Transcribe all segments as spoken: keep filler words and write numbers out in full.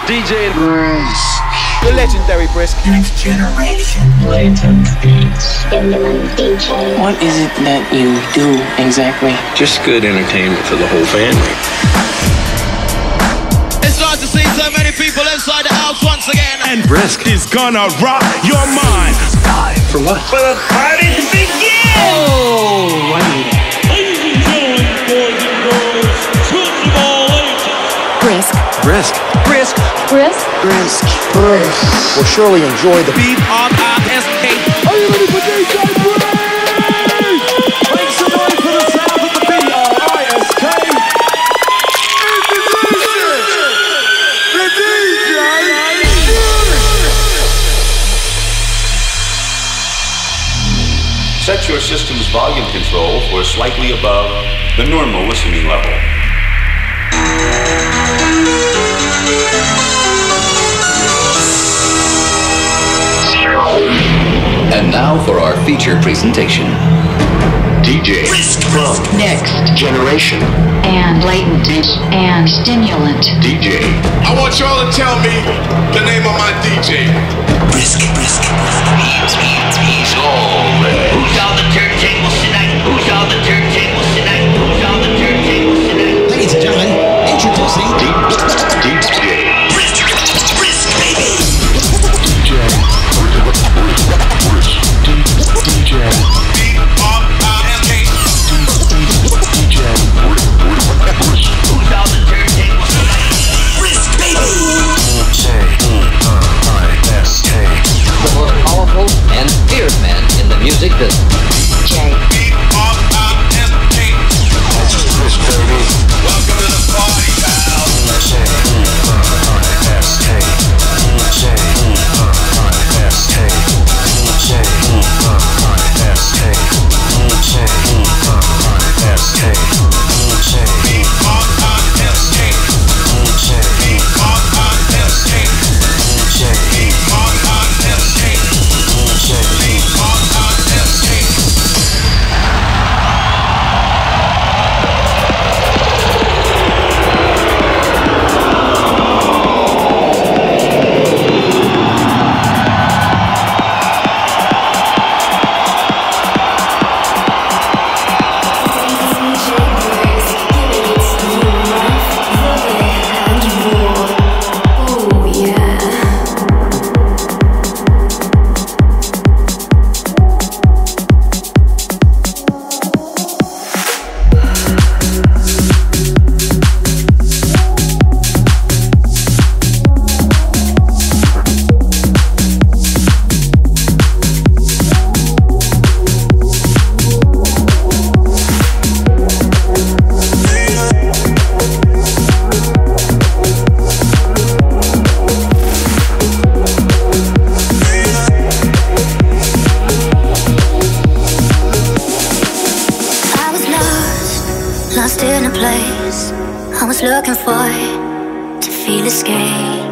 D J Brisk. The legendary Brisk. Next generation latent beats. D J. What is it that you do exactly? Just good entertainment for the whole family. It's nice to see so many people inside the house once again. And Brisk is gonna rock your mind. Time for what? For the party to begin! Oh, I need it. Ladies and gentlemen, boys and girls, children of all ages. Brisk. Brisk. Brisk. Brisk. Brisk. Brisk. Will surely enjoy the B R I S K. Are you ready for D J Brisk? Make some noise for the sound of the B R I S K. The D J. Set your system's volume control for slightly above the normal listening level. And now for our feature presentation. D J from Next Generation And latent. And stimulant. D J. I want y'all to tell me the name of my D J. Brisk, Brisk. He's, he's, he's all red. Who's on the turntables tonight? Who's on the turntables tonight? Who's on the turntables tonight? Ladies and gentlemen, introducing D J. Brisk, Brisk, baby. D J. D J. Who's on the turntables tonight? Brisk, baby. The most powerful and feared man in the music business. J. Welcome to the party, pal. Lost in a place I was looking for to feel escape.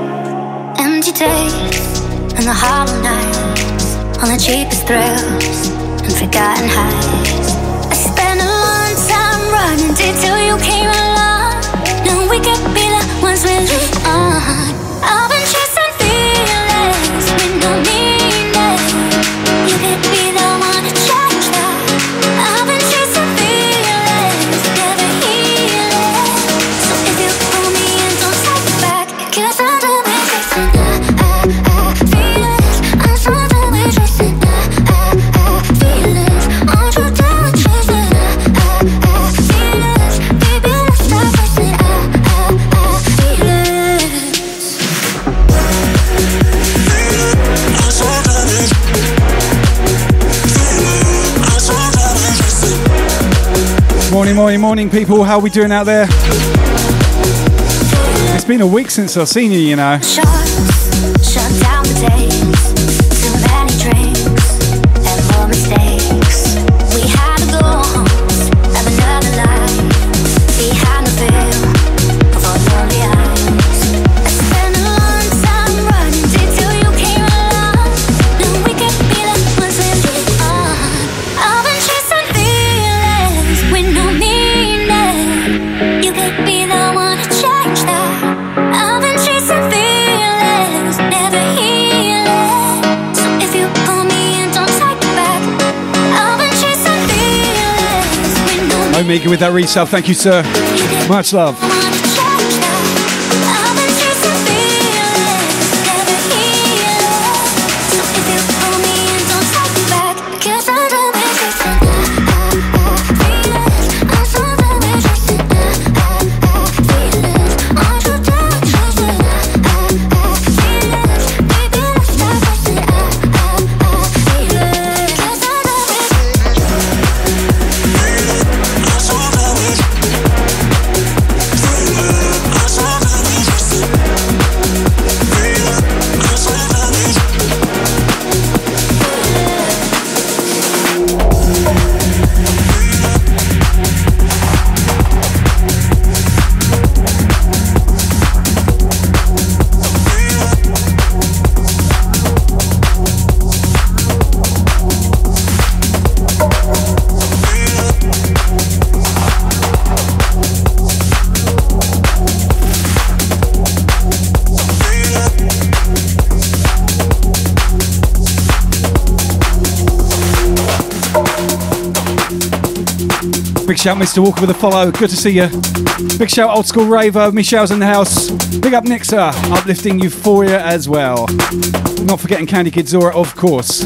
Empty days and the hollow nights, all the cheapest thrills and forgotten highs. I spent a long time running till you came along. Now we could be the ones we live on. I've been chasing feelings with no meaning. You could be the one to change that. I've been chasing feelings, never healing. So if you pull me in, don't take it back. 'Cause I'm done with chasing ah, ah, ah, feelings. I'm so done with chasing ah, ah, ah, feelings. Aren't you done with chasing ah, ah, ah, feelings? Baby, let's stop chasing ah, ah, ah, feelings. I'm so done with I'm so done with chasing. Morning, morning, morning, people. How are we doing out there? It's been a week since I've seen you, you know. Shut down the days, too many drinks and more mistakes. We had to go home, have another life behind the veil of our lonely eyes. I spent a long time running till you came along. Now we could be the ones we live on. I've been chasing feelings with no meaning. You could be the one to change that. I've been chasing feelings. Omega with that resub. Thank you, sir. Much love. Big shout, Mister Walker, with a follow. Good to see you. Big shout, Old School Raver. Michelle's in the house. Big up, Nixa. Uplifting Euphoria as well. Not forgetting Candy Kid Zora, of course.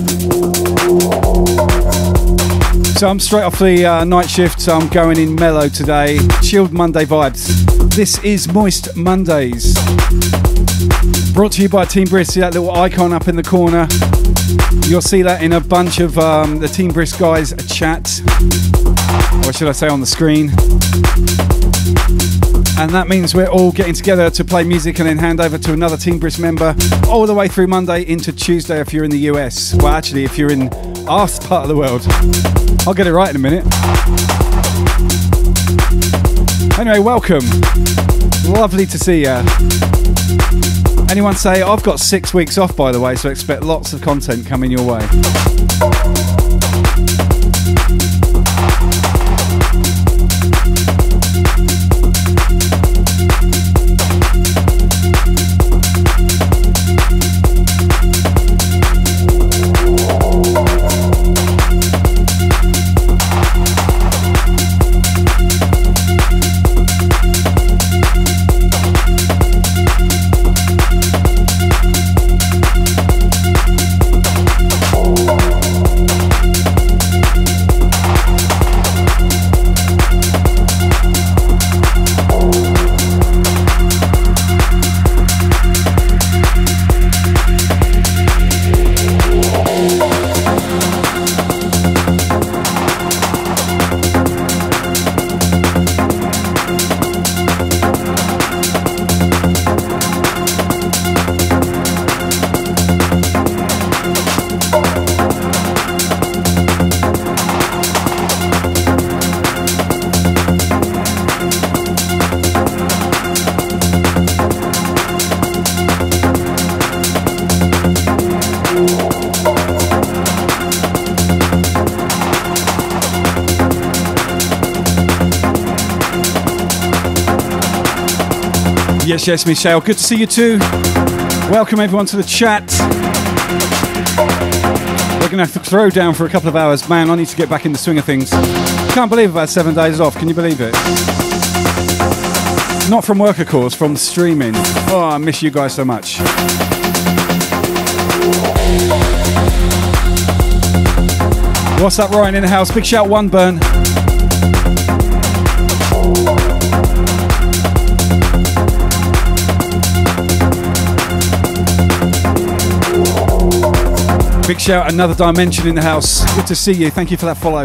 So I'm straight off the uh, night shift, so I'm going in mellow today. Chilled Monday vibes. This is Moist Mondays. Brought to you by Team Brisk. See that little icon up in the corner? You'll see that in a bunch of um, the Team Brisk guys chat. Or should I say on the screen. And that means we're all getting together to play music and then hand over to another Team Brisk member all the way through Monday into Tuesday if you're in the U S. Well, actually, if you're in our part of the world. I'll get it right in a minute. Anyway, welcome. Lovely to see you. Anyone say, I've got six weeks off, by the way, so expect lots of content coming your way. Yes, yes, Michelle. Good to see you too. Welcome everyone to the chat. We're going to have to throw down for a couple of hours. Man, I need to get back in the swing of things. Can't believe I've had seven days off. Can you believe it? Not from work, of course, from streaming. Oh, I miss you guys so much. What's up, Ryan in the house? Big shout, One Burn. Big shout, Another Dimension in the house. Good to see you. Thank you for that follow.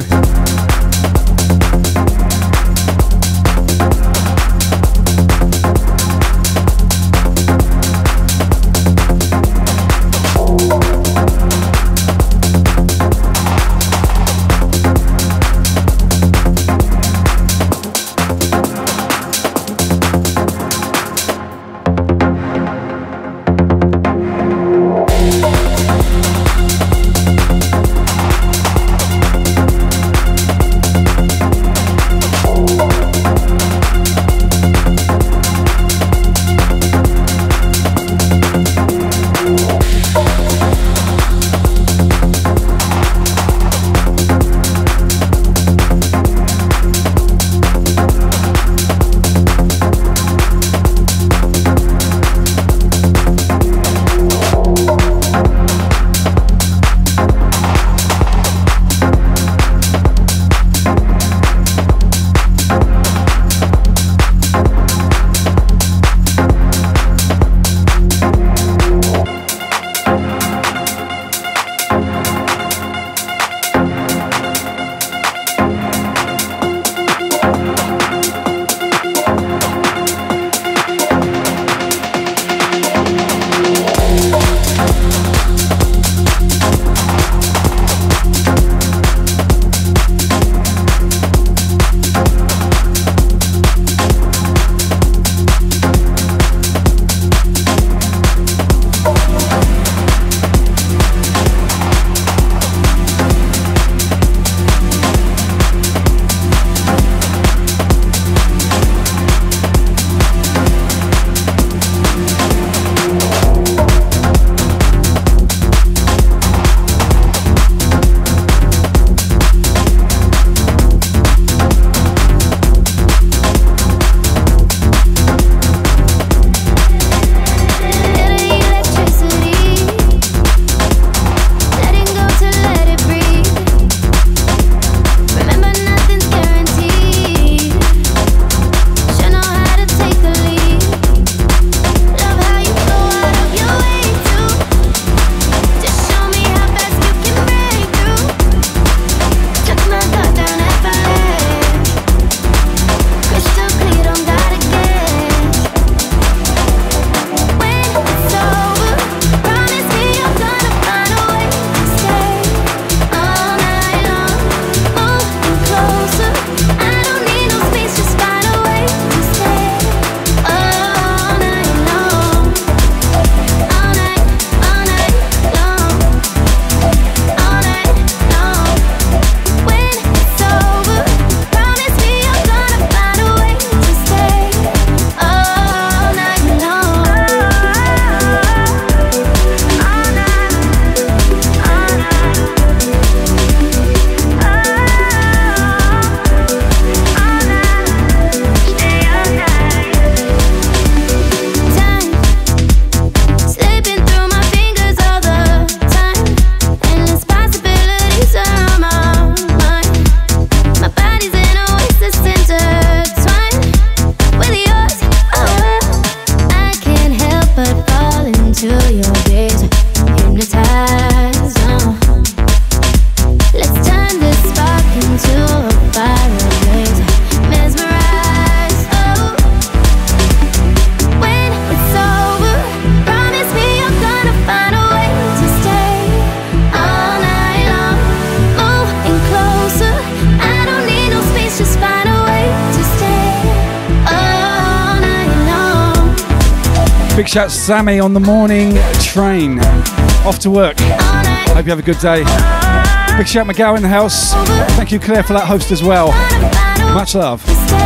Big shout to Sammy on the morning train. Off to work. Hope you have a good day. Big shout McGowan in the house. Thank you, Claire, for that host as well. Much love.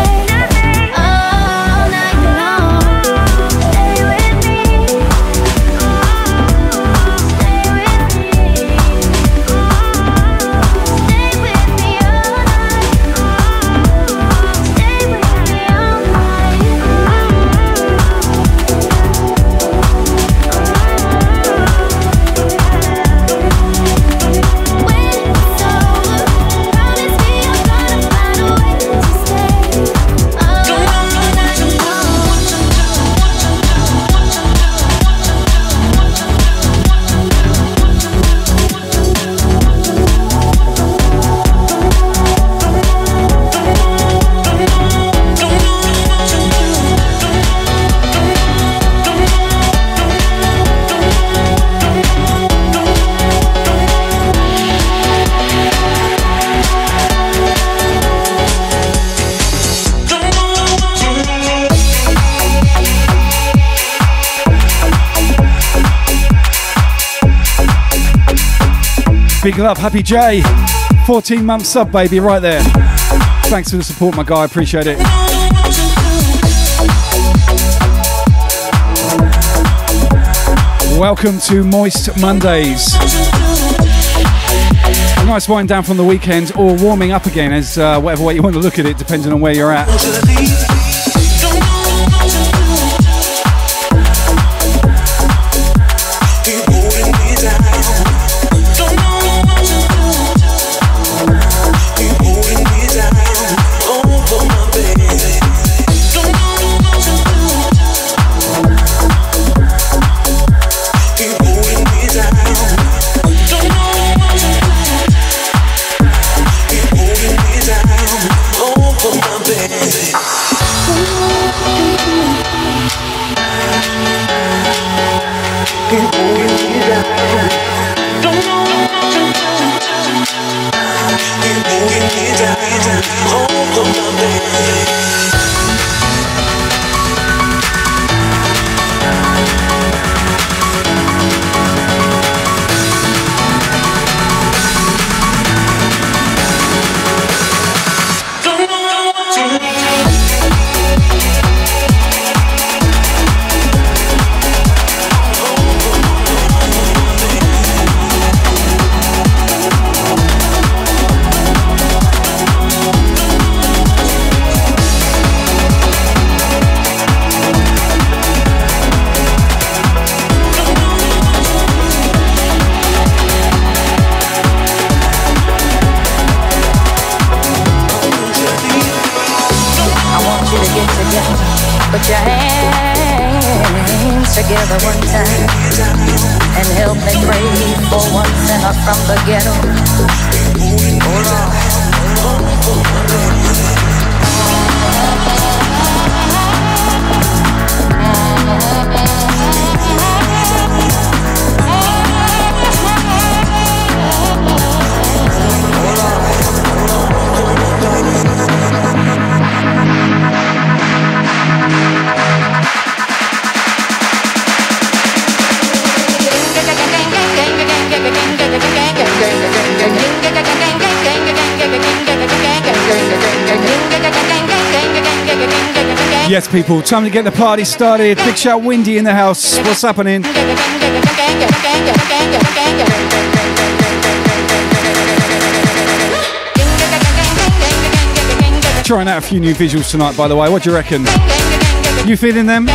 Big love, Happy J. fourteen month sub, baby, right there. Thanks for the support, my guy. Appreciate it. Welcome to Moist Mondays. A nice wind down from the weekend, or warming up again, as uh, whatever way you want to look at it, depending on where you're at. Put your hands together one time and help me pray for one sinner from the ghetto. Oh Lord. Yes, people, time to get the party started. Big shout Windy in the house. What's happening? Trying out a few new visuals tonight, by the way. What do you reckon? You feeling them?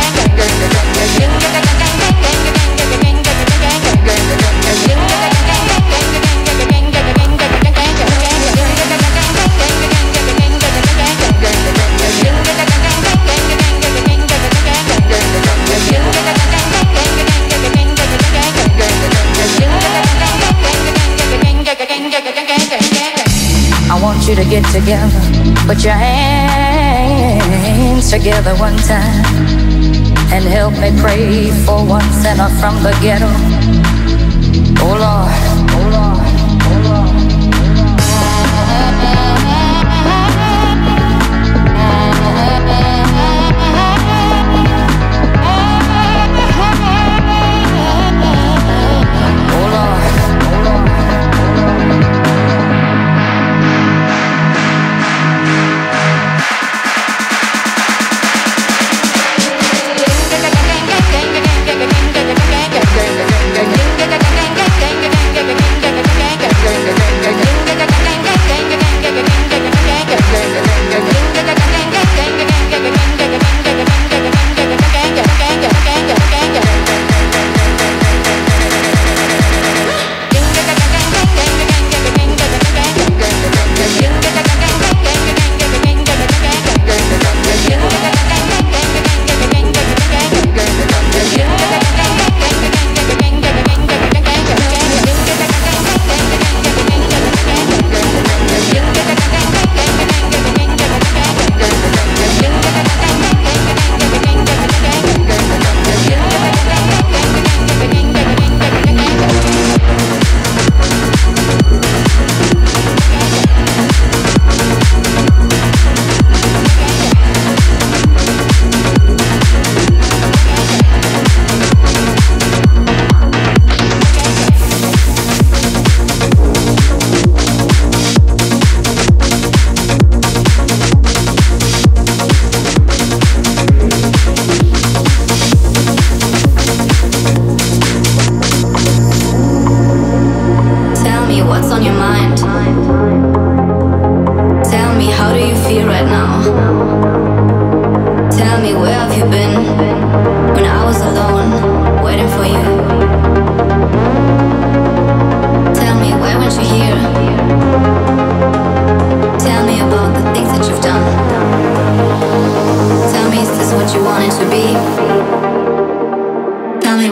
I want you to get together, put your hands together one time and help me pray for one sinner from the ghetto. Oh Lord, oh Lord, oh Lord.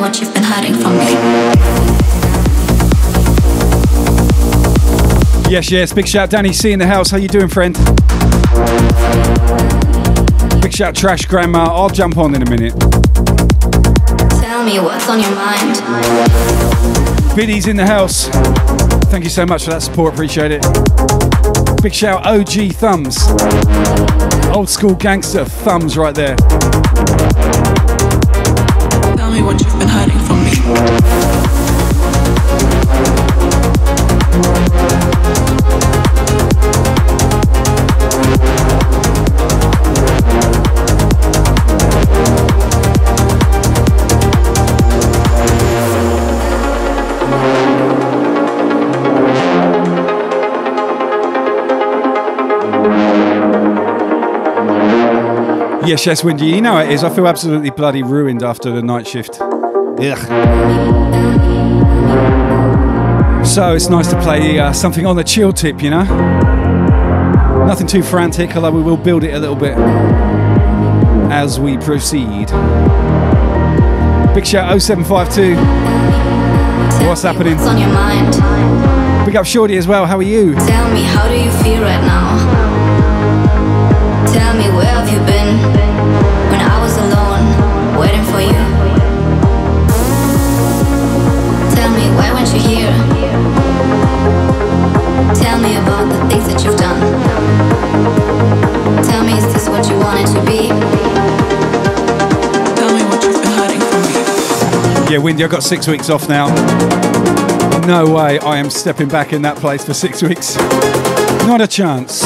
what you've been hiding from me. Yes, yes. Big shout, Danny C in the house. How you doing, friend? Big shout, Trash Grandma. I'll jump on in a minute. Tell me what's on your mind. Biddy's in the house. Thank you so much for that support. Appreciate it. Big shout, O G Thumbs. Old school gangster thumbs right there. Tell me what you've been hiding from me. Yes, yes, Windy. You know how it is. I feel absolutely bloody ruined after the night shift. Ugh. So it's nice to play uh, something on the chill tip, you know? Nothing too frantic, although we will build it a little bit as we proceed. Big shout oh seven five two. What's happening? What's on your mind? Big up Shorty as well. How are you? Tell me, how do you feel right now? Tell me, where have you been when I was alone, waiting for you? Tell me, why weren't you here? Tell me about the things that you've done. Tell me, is this what you wanted to be? Tell me what you've been hiding from me. Yeah, Windy, I've got six weeks off now. No way I am stepping back in that place for six weeks. Not a chance.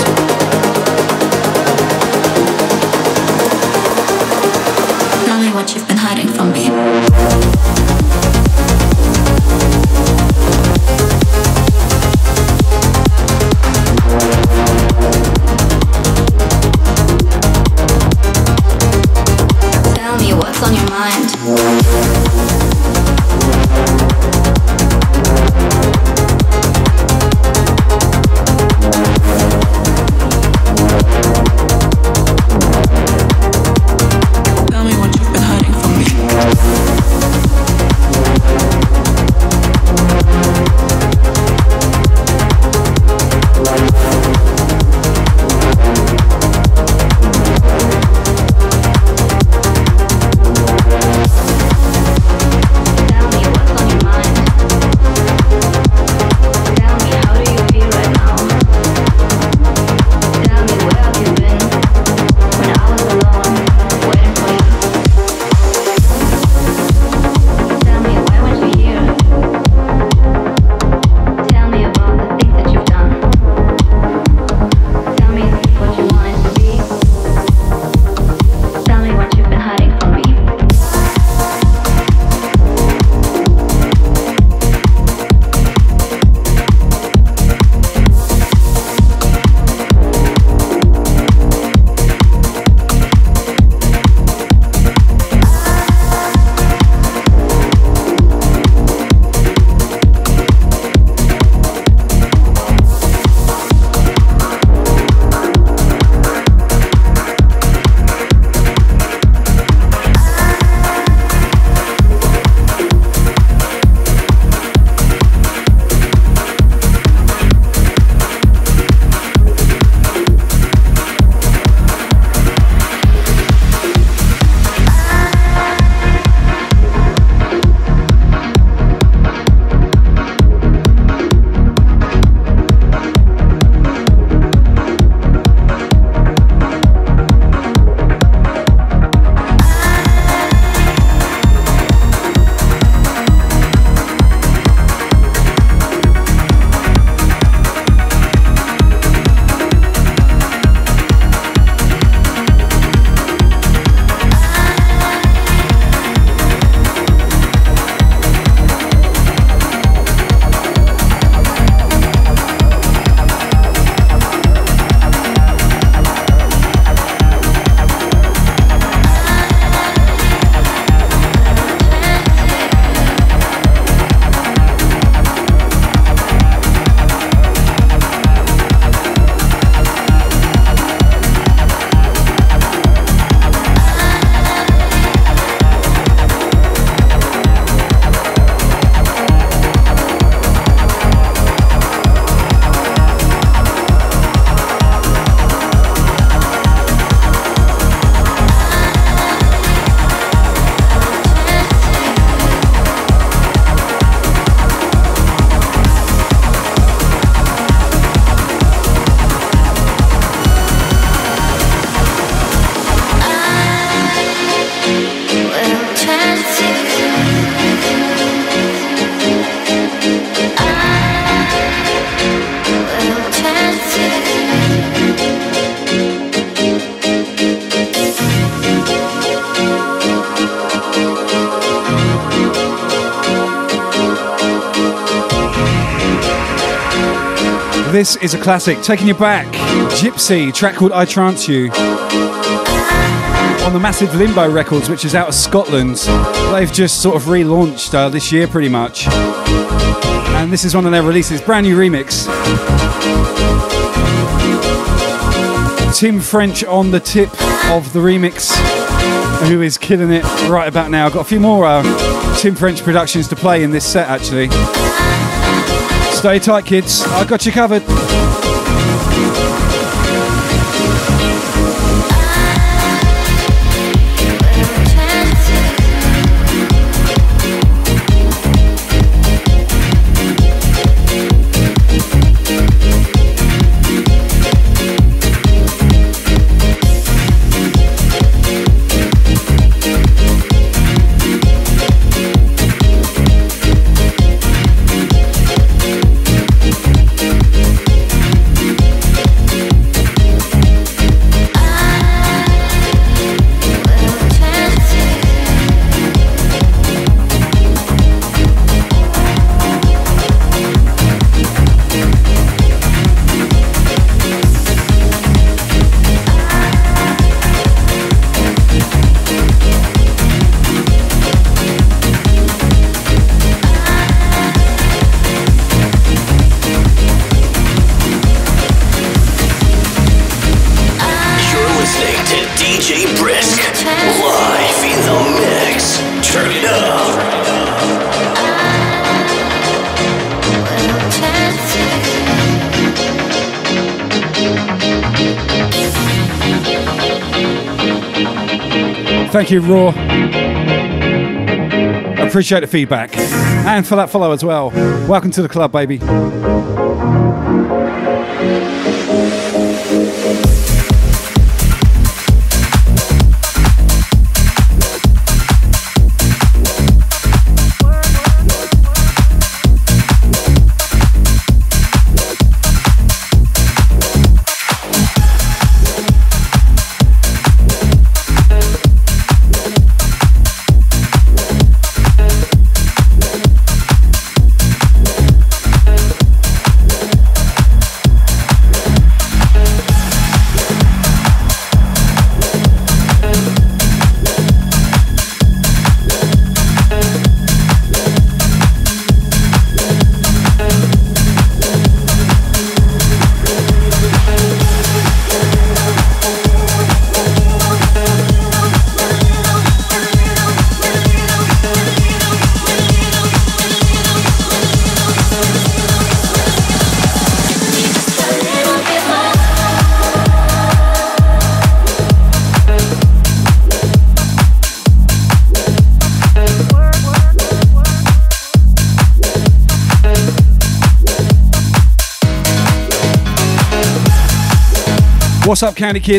What you've been hiding from me. Tell me what's on your mind. This is a classic, taking you back. Gypsy, track called I Trance You. On the massive Limbo Records, which is out of Scotland. They've just sort of relaunched uh, this year pretty much. And this is one of their releases, brand new remix. Tim French on the tip of the remix, who is killing it right about now. Got a few more uh, Tim French productions to play in this set actually. Stay tight, kids. I got you covered. Thank you, Raw. Appreciate the feedback. And for that follow as well. Welcome to the club, baby. What's up, County Kid?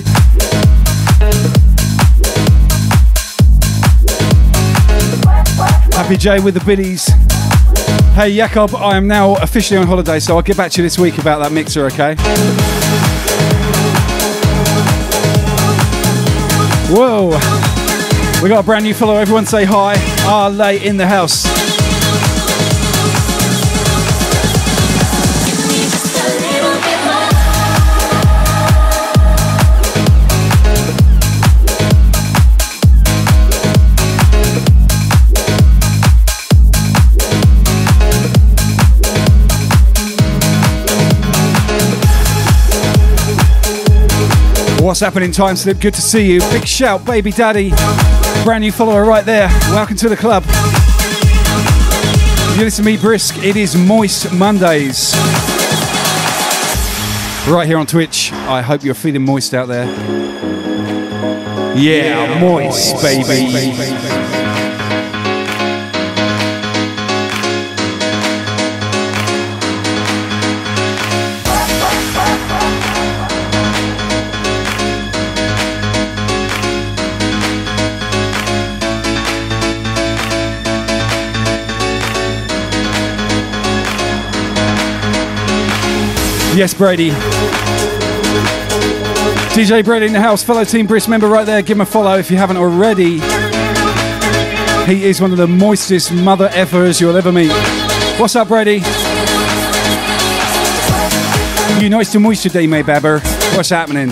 Happy J with the biddies. Hey, Jakob, I am now officially on holiday, so I'll get back to you this week about that mixer, okay? Whoa. We got a brand new follow. Everyone say hi. Ah, late in the house. What's happening, Time Slip? Good to see you. Big shout, baby daddy. Brand new follower right there. Welcome to the club. You listen to me, Brisk. It is Moist Mondays. Right here on Twitch. I hope you're feeling moist out there. Yeah, yeah moist, moist, baby. baby. Yes, Brady. D J Brady in the house, fellow Team Brisk member right there. Give him a follow if you haven't already. He is one of the moistest mother effers you'll ever meet. What's up, Brady? You nice to moist today, mate, Babber. What's happening?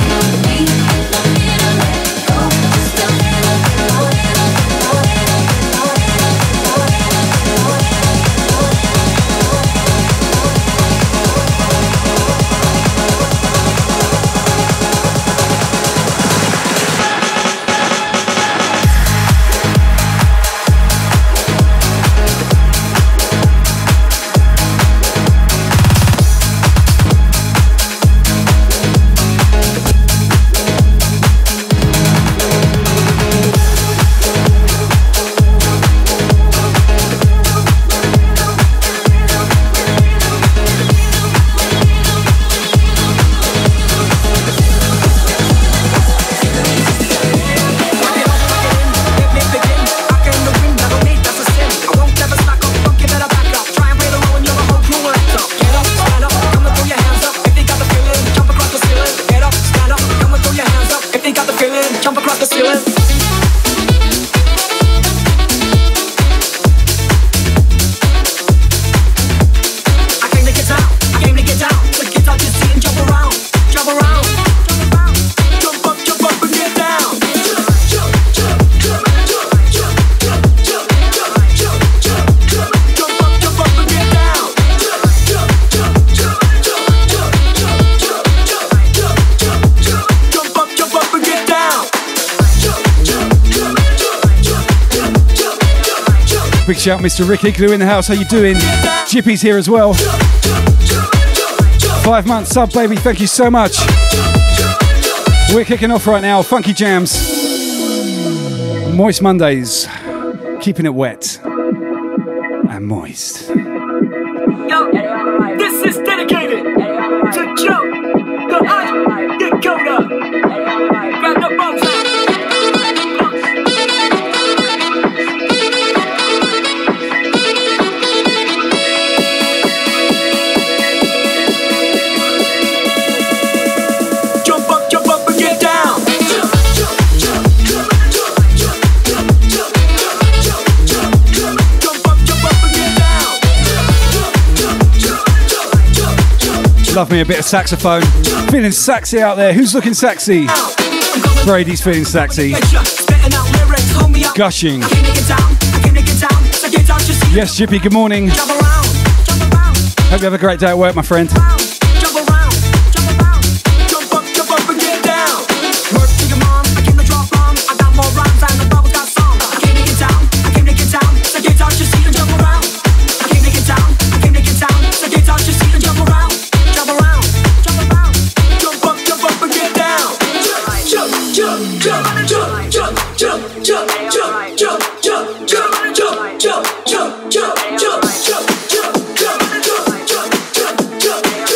Big shout, Mister Rick Igloo in the house. How you doing? Jippy's here as well. Five months sub, baby. Thank you so much. We're kicking off right now. Funky Jams. Moist Mondays. Keeping it wet and moist. Yo, this is dedicated to Joe, the Hot Dakota. Grab the boats out. Love me a bit of saxophone. Feeling sexy out there. Who's looking sexy? Brady's feeling sexy. Gushing. Yes, Jippy, good morning. Hope you have a great day at work, my friend. Jump,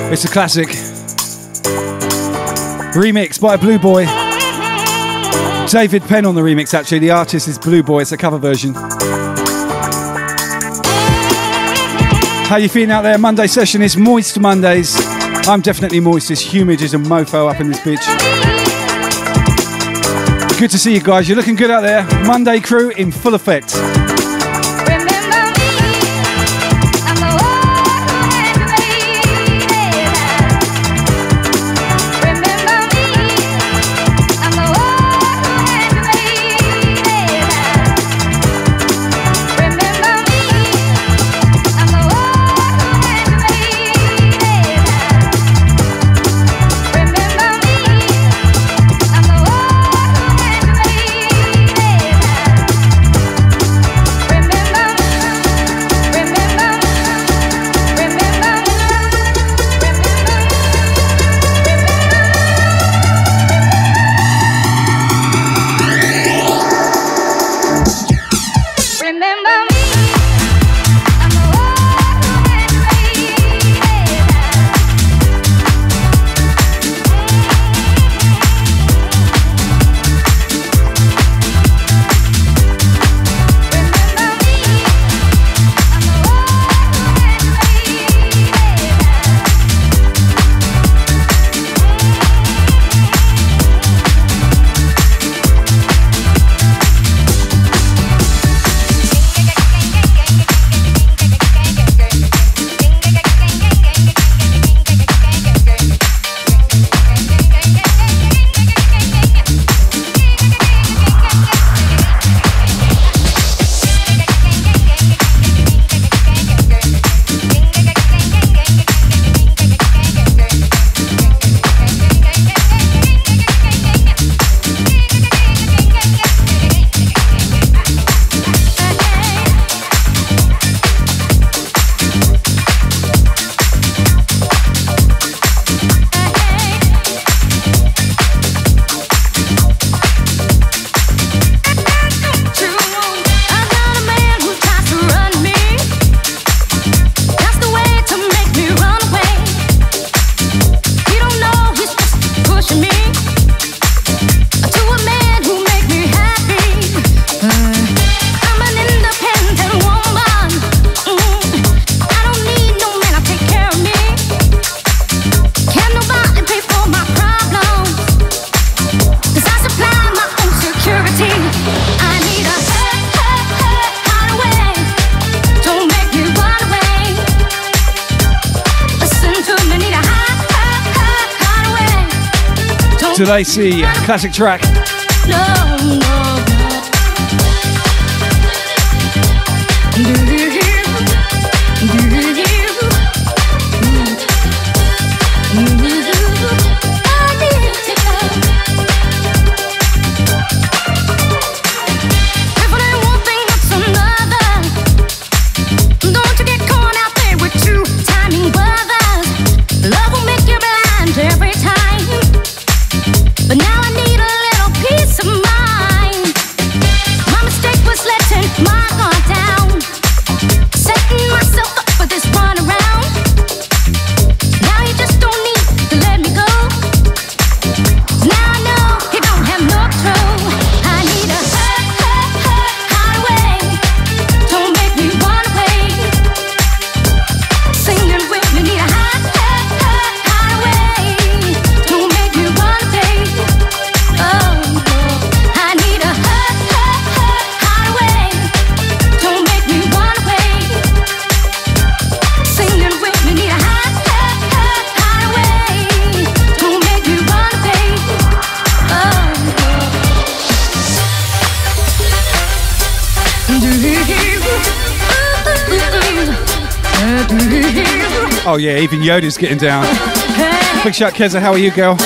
It's a classic. Remix by Blue Boy. David Penn on the remix, actually. The artist is Blue Boy. It's a cover version. How you feeling out there? Monday session is Moist Mondays. I'm definitely moist. It's humid as a mofo up in this bitch. Good to see you guys. You're looking good out there. Monday crew in full effect. Lacy, classic track. No, no, Oh yeah, even Yoda's getting down. Big shout, Keza, how are you, girl?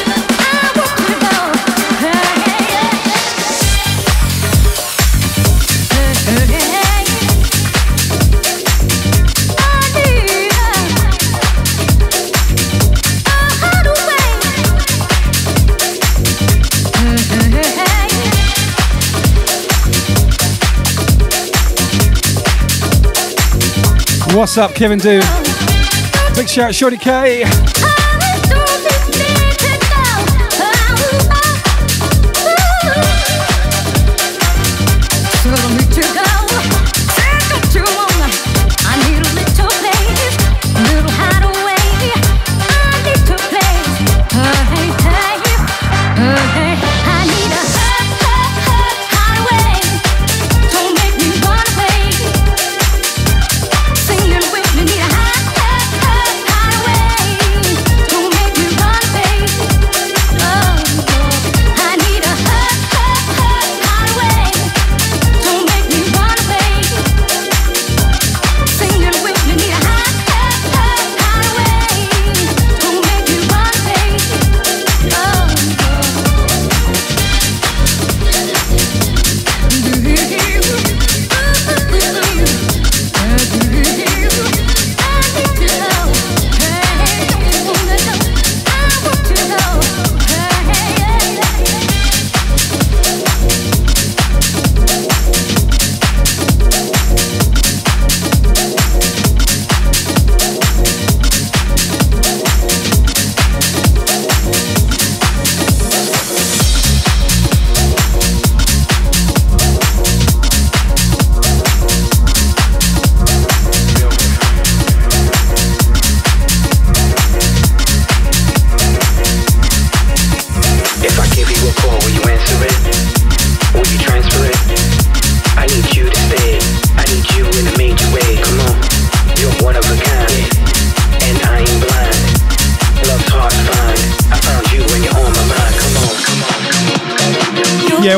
What's up, Kevin Do? Big shout, Shorty K.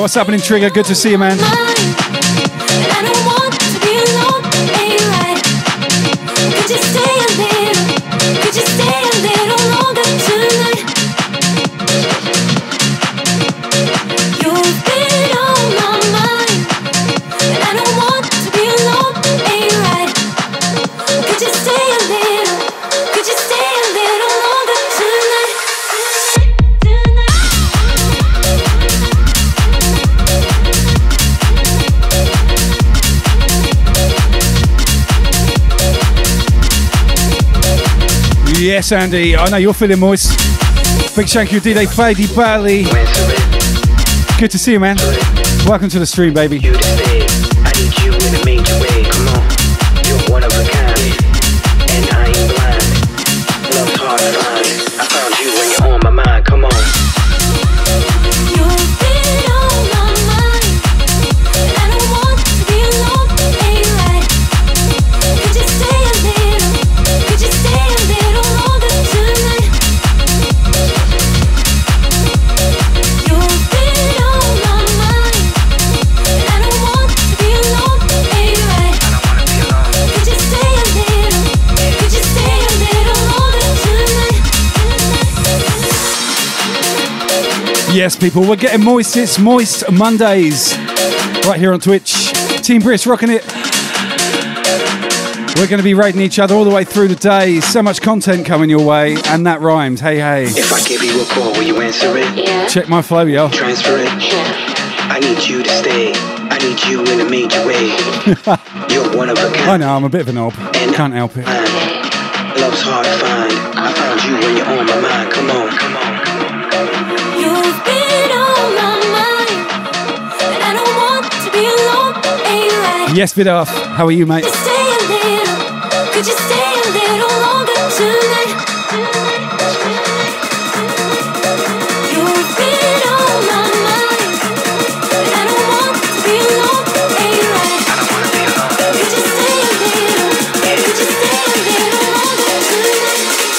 what's happening, Trigger? Good to see you, man. Yes, Andy, I know you're feeling moist. Big thank you, D J Fady Bailey. Good to see you, man. Welcome to the stream, baby. You to stay. I need you in a major way. Come on, you're one of a kind, and I ain't blind. Love's hard to find. I found you when you're on my mind. Come on. Yes, people, we're getting moist. It's Moist Mondays right here on Twitch. Team Briss rocking it. We're going to be raiding each other all the way through the day. So much content coming your way, and that rhymes. Hey, hey. If I give you a call, will you answer it? Yeah. Check my flow, yo. Transfer it. Yeah. I need you to stay. I need you in a major way. You're one of a kind. I know, I'm a bit of a knob. Can't help it. Love's hard to find. I found you when you're on my mind. Come on, come on, come on. You've been on my mind, and I don't want to be alone. Ain't right. Yes, Vidaf. How are you, mate? Stay a little. Could you stay a little longer tonight? You've been on my mind, and I don't want to be alone. Ain't right. I don't want to be alone. Could you stay a little? Could you stay a little longer tonight?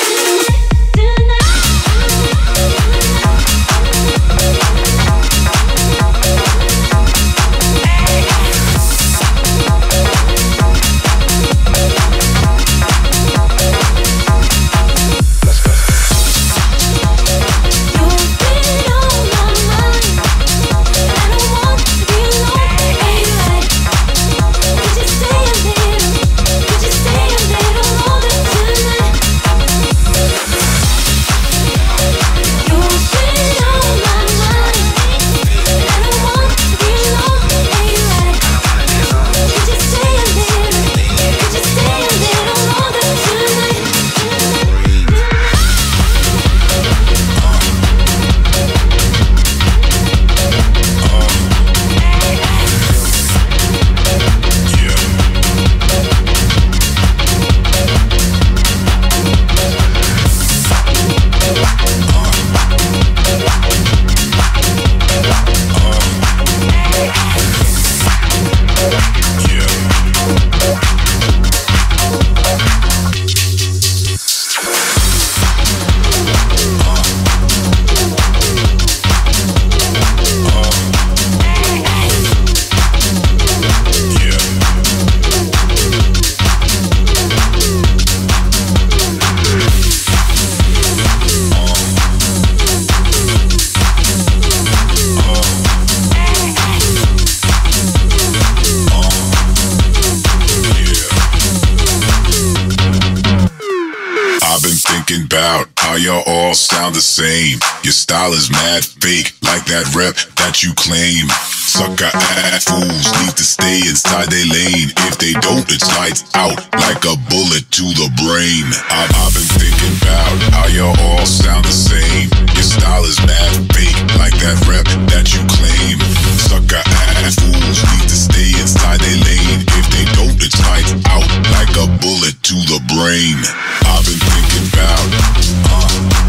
About how y'all all sound the same. Your style is mad fake, like that rep that you claim. Sucker ass fools need to stay inside their lane. If they don't, it's lights out like a bullet to the brain. I've, I've been thinking about how y'all all sound the same. Your style is mad fake, like that rep that you claim. Sucker ass fools need to stay inside their lane. If they don't, it's lights out like a bullet to the brain. I've been thinking about uh,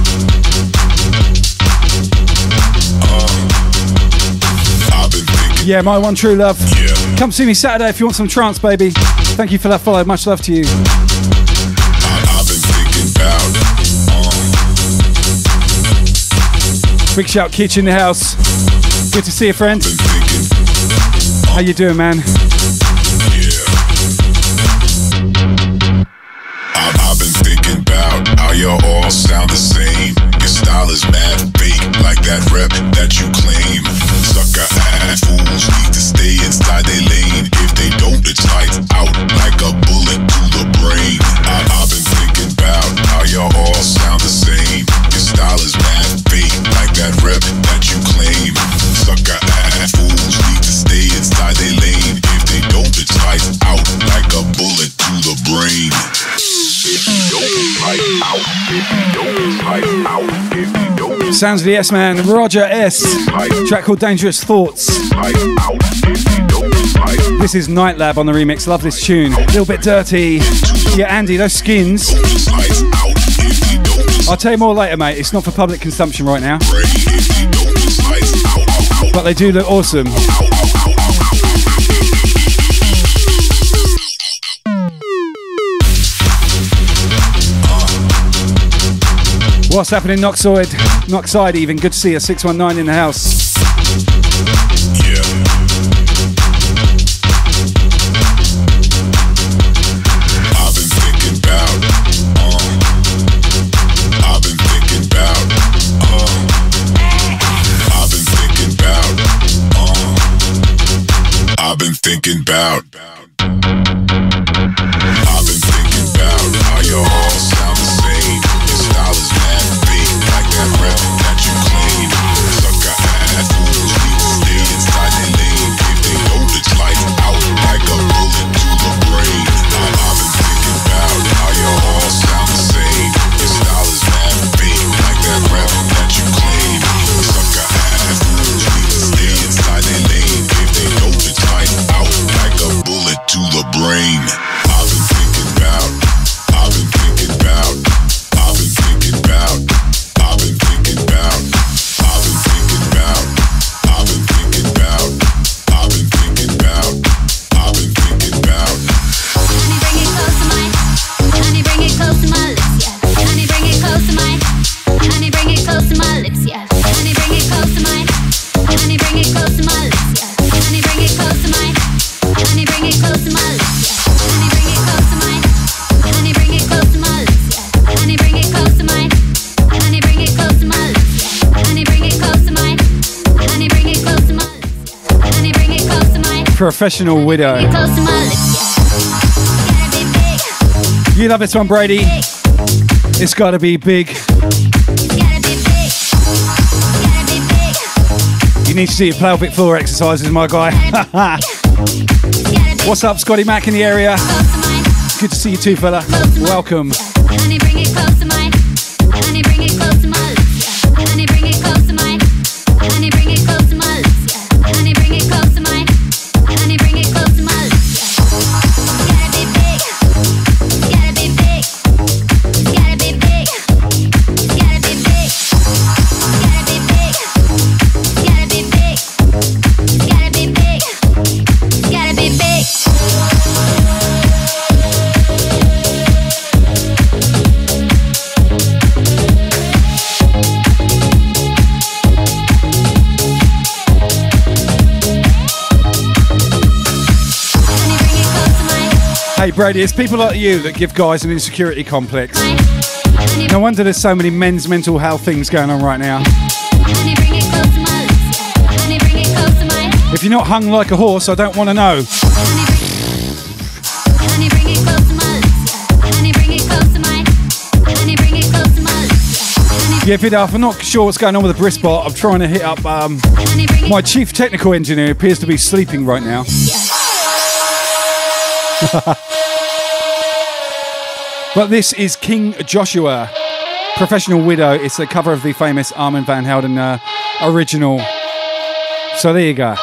uh, I've been thinking. Yeah, my one true love. Yeah. Come see me Saturday if you want some trance, baby. Thank you for that follow. Much love to you. I've been thinking about uh, Big shout, Kitch in the house. Good to see you, friend. How you doing, man? I've, I've been thinking about how you all sound the same. Your style is mad fake, like that rep that you claim. Sucker ass fools need to stay inside their lane. If they don't, it's lights out like a bullet to the brain. I, I've been thinking about how you all sound the same. Your style is mad fake, like that rep that you claim. Sucker ass fools need to stay inside their lane. If they don't, it's lights out like a bullet to the brain. If you don't, it's lights out. If you don't, it's lights out. If you don't, Sounds of the S man, Roger S. Track called Dangerous Thoughts. This is Night Lab on the remix. Love this tune. A little bit dirty. Yeah, Andy, those skins. I'll tell you more later, mate. It's not for public consumption right now. But they do look awesome. What's happening, Noxoid? Noxide even. Good to see you. six one nine in the house. yeah. I've been thinking about, uh, I've been thinking about, uh, I've been thinking about, uh, I've been thinking about, I've been thinking about how you all sound the same. Your style is mad fake, like that rep that you claim. Sucker ass fools need to stay inside their lane. If they don't, it's lights out like a bullet to the brain. I- I've been thinking about how you all sound the same. Your style is mad fake, like that rep that you claim. Sucker ass fools need to stay inside their lane. If they don't, it's lights out like a bullet to the brain. I've been thinking about, I've been thinking about, I've been thinking about, I've been thinking about, I've been thinking about, I've been thinking about, I've been thinking about, I've been thinking about. Honey, bring it close to mine. Honey, bring it close to my lips, yeah. Honey, bring it close to mine. Honey, bring it close to my lips, yeah. Honey, bring it close to mine. Honey, bring it close to my lips, yeah. Honey, bring it close to mine. Honey, bring it close to my lips, yeah. Honey, bring it close to mine. Honey, bring it close to my lips, yeah. Honey, bring it close to mine. Honey, bring it close to my lips, yeah. Honey, bring it close to mine. Honey, bring it close to my lips, yeah. Honey, bring it close to mine. Professional Widow. Bring it close to my lips, yeah. Gotta be big. You love this one, Brady. It's gotta be big. Gotta be big. Gotta be big. You need to see your pelvic floor exercises, my guy. What's up, Scotty Mac in the area? Good to see you too, fella. Welcome. Honey, bring it close to mine. Honey, bring it close to my lips, yeah. Honey, bring it close to mine. Honey, bring it close to my lips, yeah. Honey, bring it close to mine. Honey, bring it close to my lips, yeah. Gotta be big. Gotta be big. Gotta be big. Gotta be big. Gotta be big. Gotta be big. Gotta be big. Gotta be big. Hey, Brady, it's people like you that give guys an insecurity complex. No wonder there's so many men's mental health things going on right now. If you're not hung like a horse, I don't want to know. Yeah, Vidar, I'm not sure what's going on with the Brispot. I'm trying to hit up um, my chief technical engineer, who appears to be sleeping right now. But this is King Joshua, Professional Widow. It's a cover of the famous Armand van Helden uh, original. So there you go.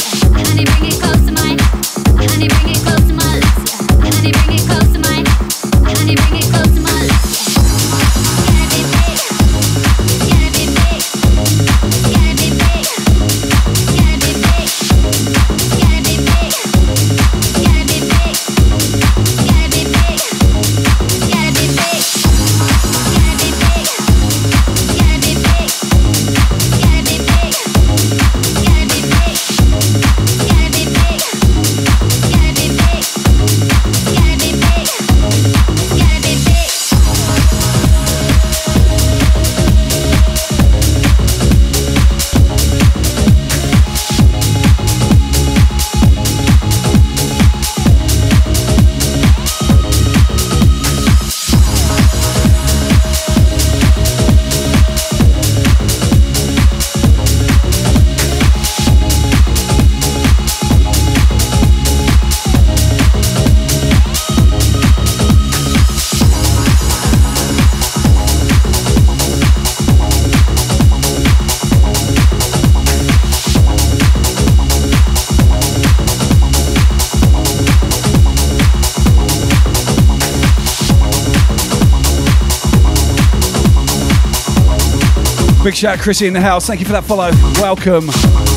Honey, bring it close to mine. Big shout out Chrissy in the house. Thank you for that follow. Welcome.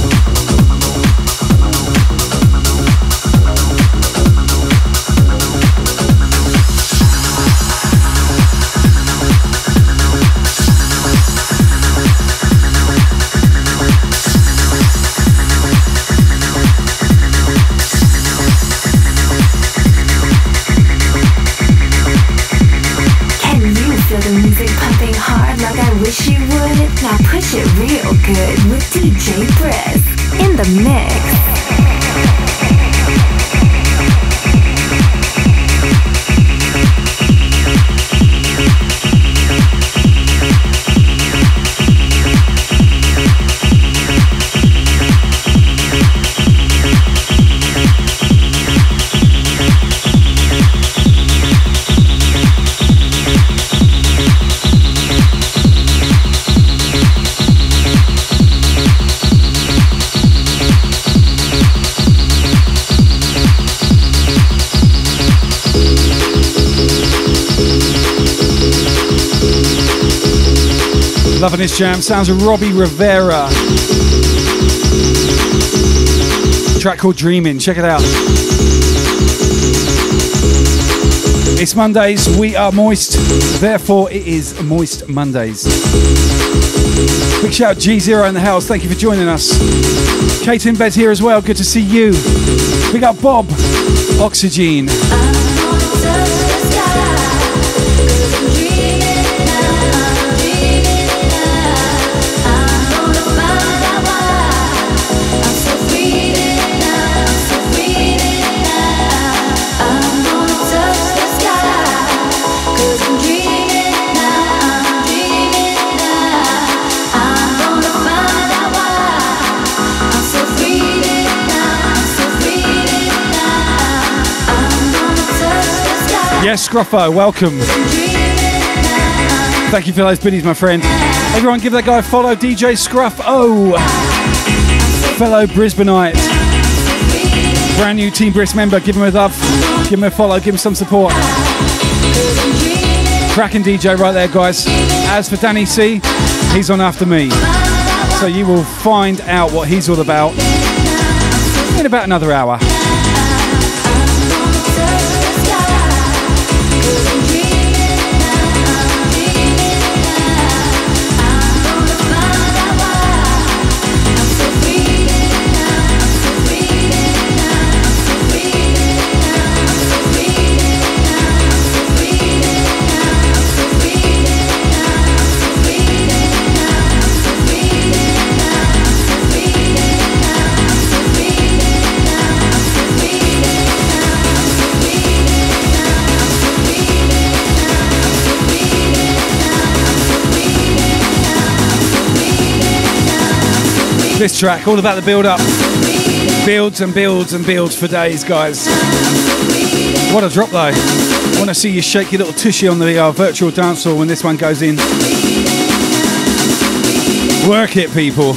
Wish you would. Now push it real good with D J Brisk in the mix. Loving this jam. Sounds of Robbie Rivera. Track called Dreaming. Check it out. It's Mondays. We are moist. Therefore, it is Moist Mondays. Big shout out G Zero in the house. Thank you for joining us. Kate in bed here as well. Good to see you. Big up Bob. Oxygen. Yes, Scruffo, welcome. Thank you for those biddies, my friend. Everyone give that guy a follow, D J Scruff O. Fellow Brisbaneite. Brand new Team Brisk member, give him a love, give him a follow, give him some support. Cracking D J right there, guys. As for Danny C, he's on after me. So you will find out what he's all about in about another hour. This track, all about the build-up. Builds and builds and builds for days, guys. What a drop, though. I want to see you shake your little tushy on the uh, virtual dance floor when this one goes in. Work it, people.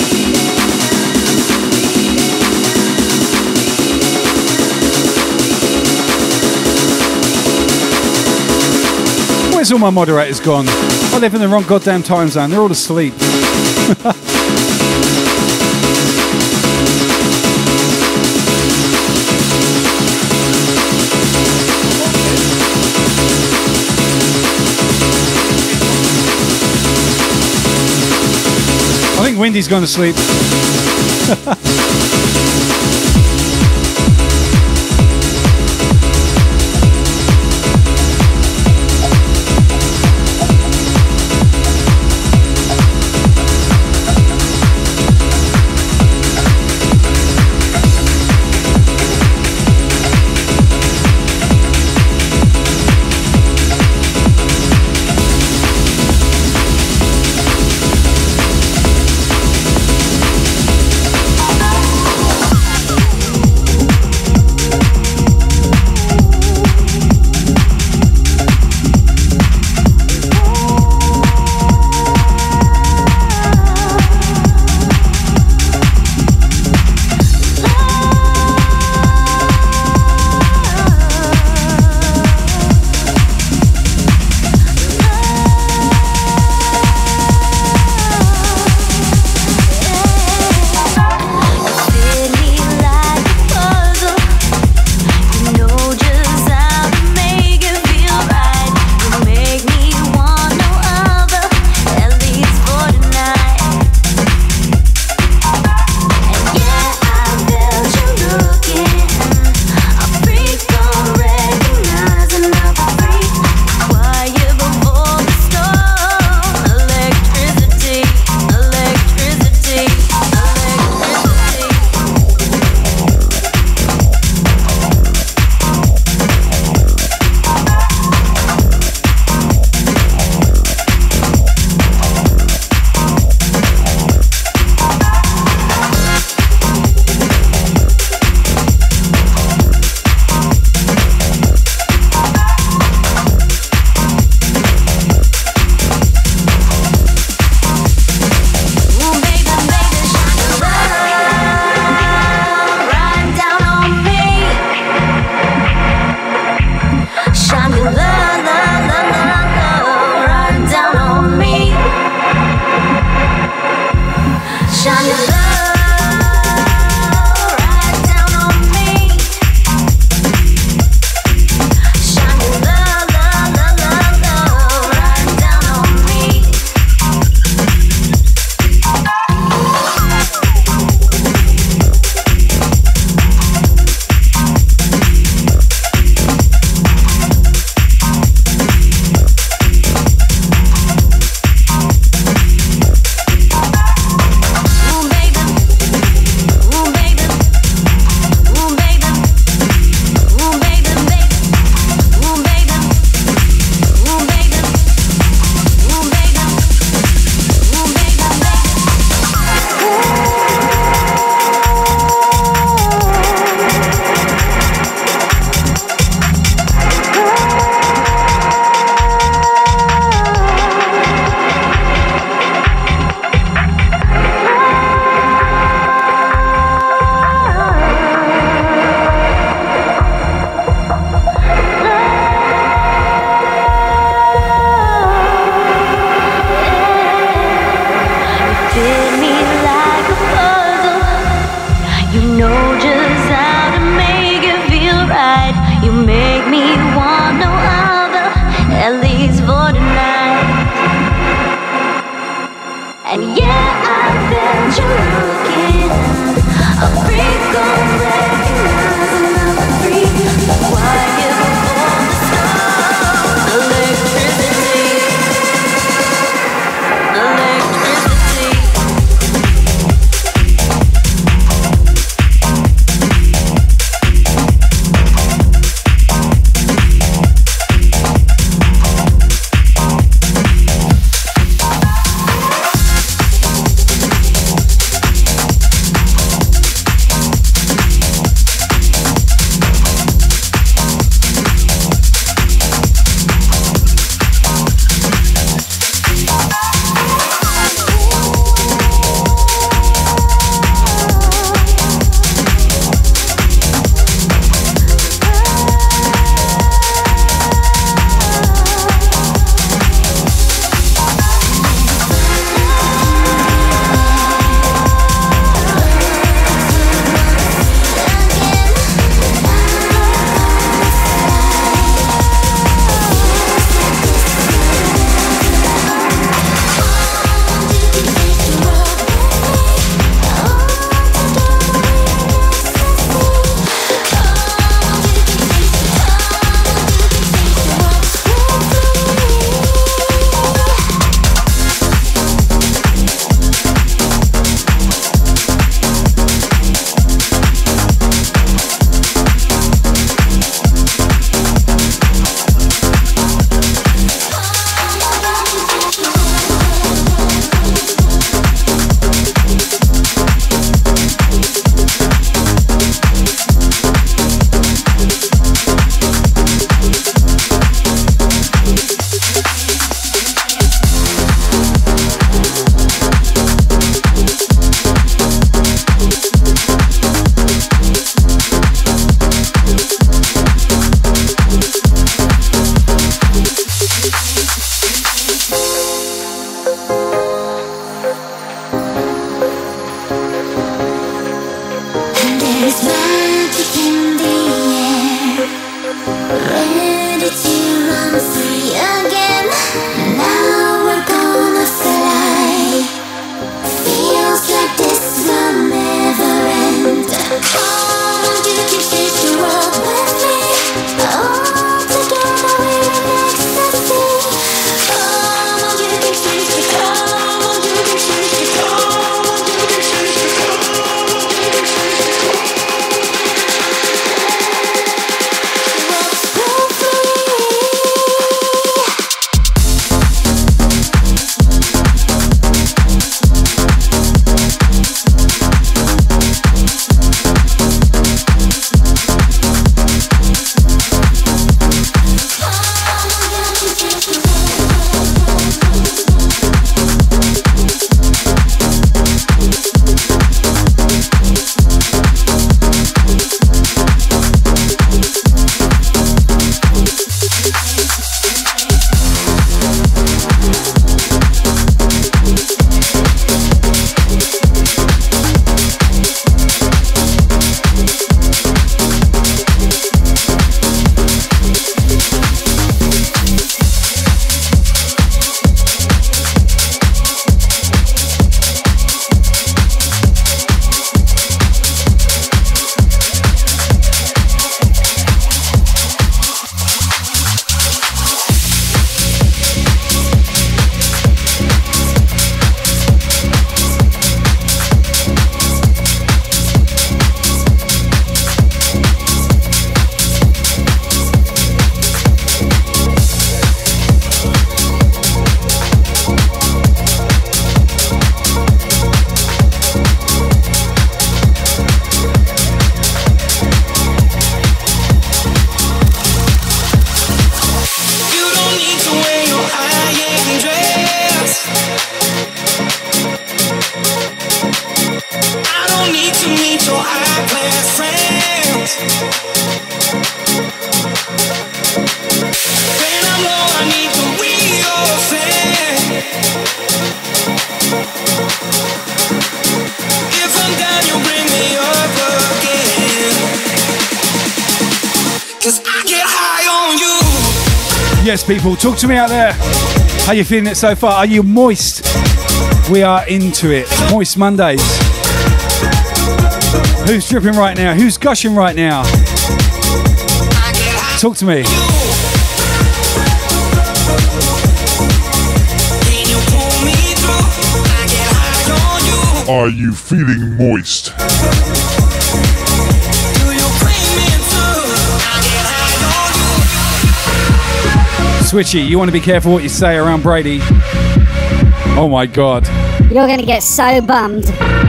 Where's all my moderators gone? I live in the wrong goddamn time zone. They're all asleep. I think Wendy's gone to sleep. And yeah, I bet you're looking a freak gon' recognize another freak. Why give up on the stars? Electricity, electricity. Yes, people, talk to me out there. How you feeling it so far? Are you moist? We are into it. Moist Mondays. Who's dripping right now? Who's gushing right now? Talk to me. Are you feeling moist? Switchy, you want to be careful what you say around Brady. Oh my God. You're going to get so bummed.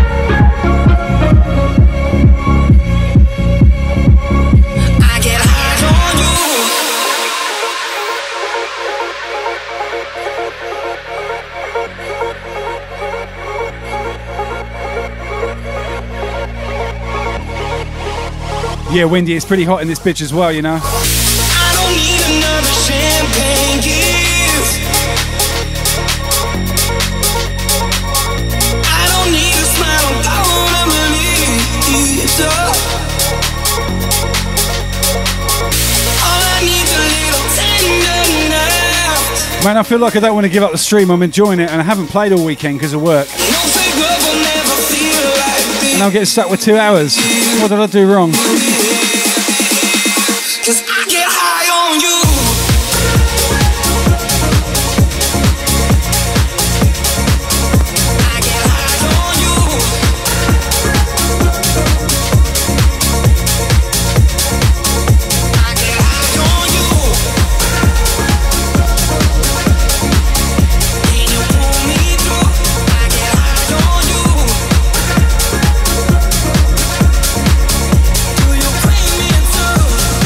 Yeah, Wendy, it's pretty hot in this bitch as well, you know. I don't need another champagne kiss. I don't need a smile, I wanna believe it. All I need's a little tenderness. Man, I feel like I don't want to give up the stream. I'm enjoying it, and I haven't played all weekend because of work. No fake love will never feel like this. And I'm getting stuck with two hours. What did I do wrong? Cause I get high on you. I get high on you. I get high on you. Can you pull me through? I get high on you. Do you bring me through?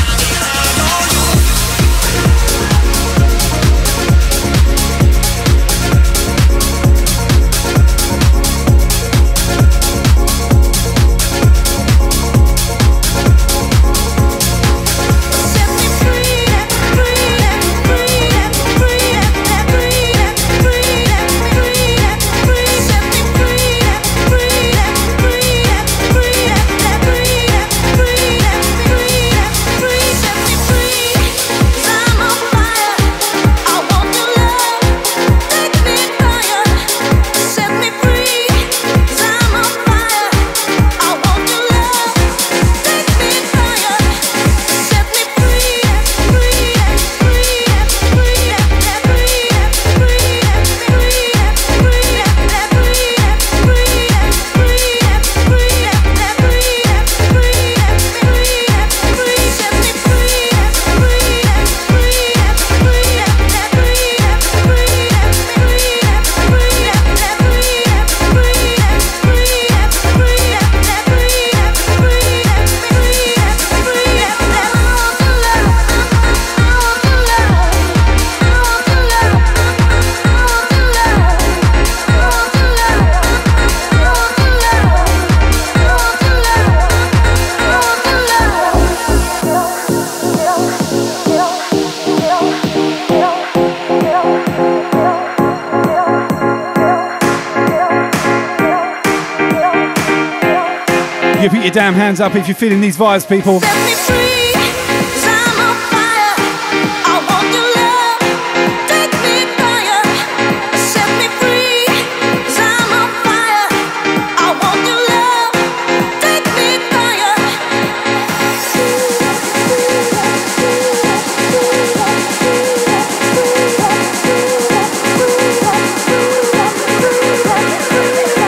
You put your damn hands up if you're feeling these vibes, people.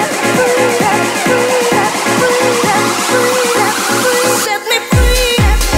Set me free.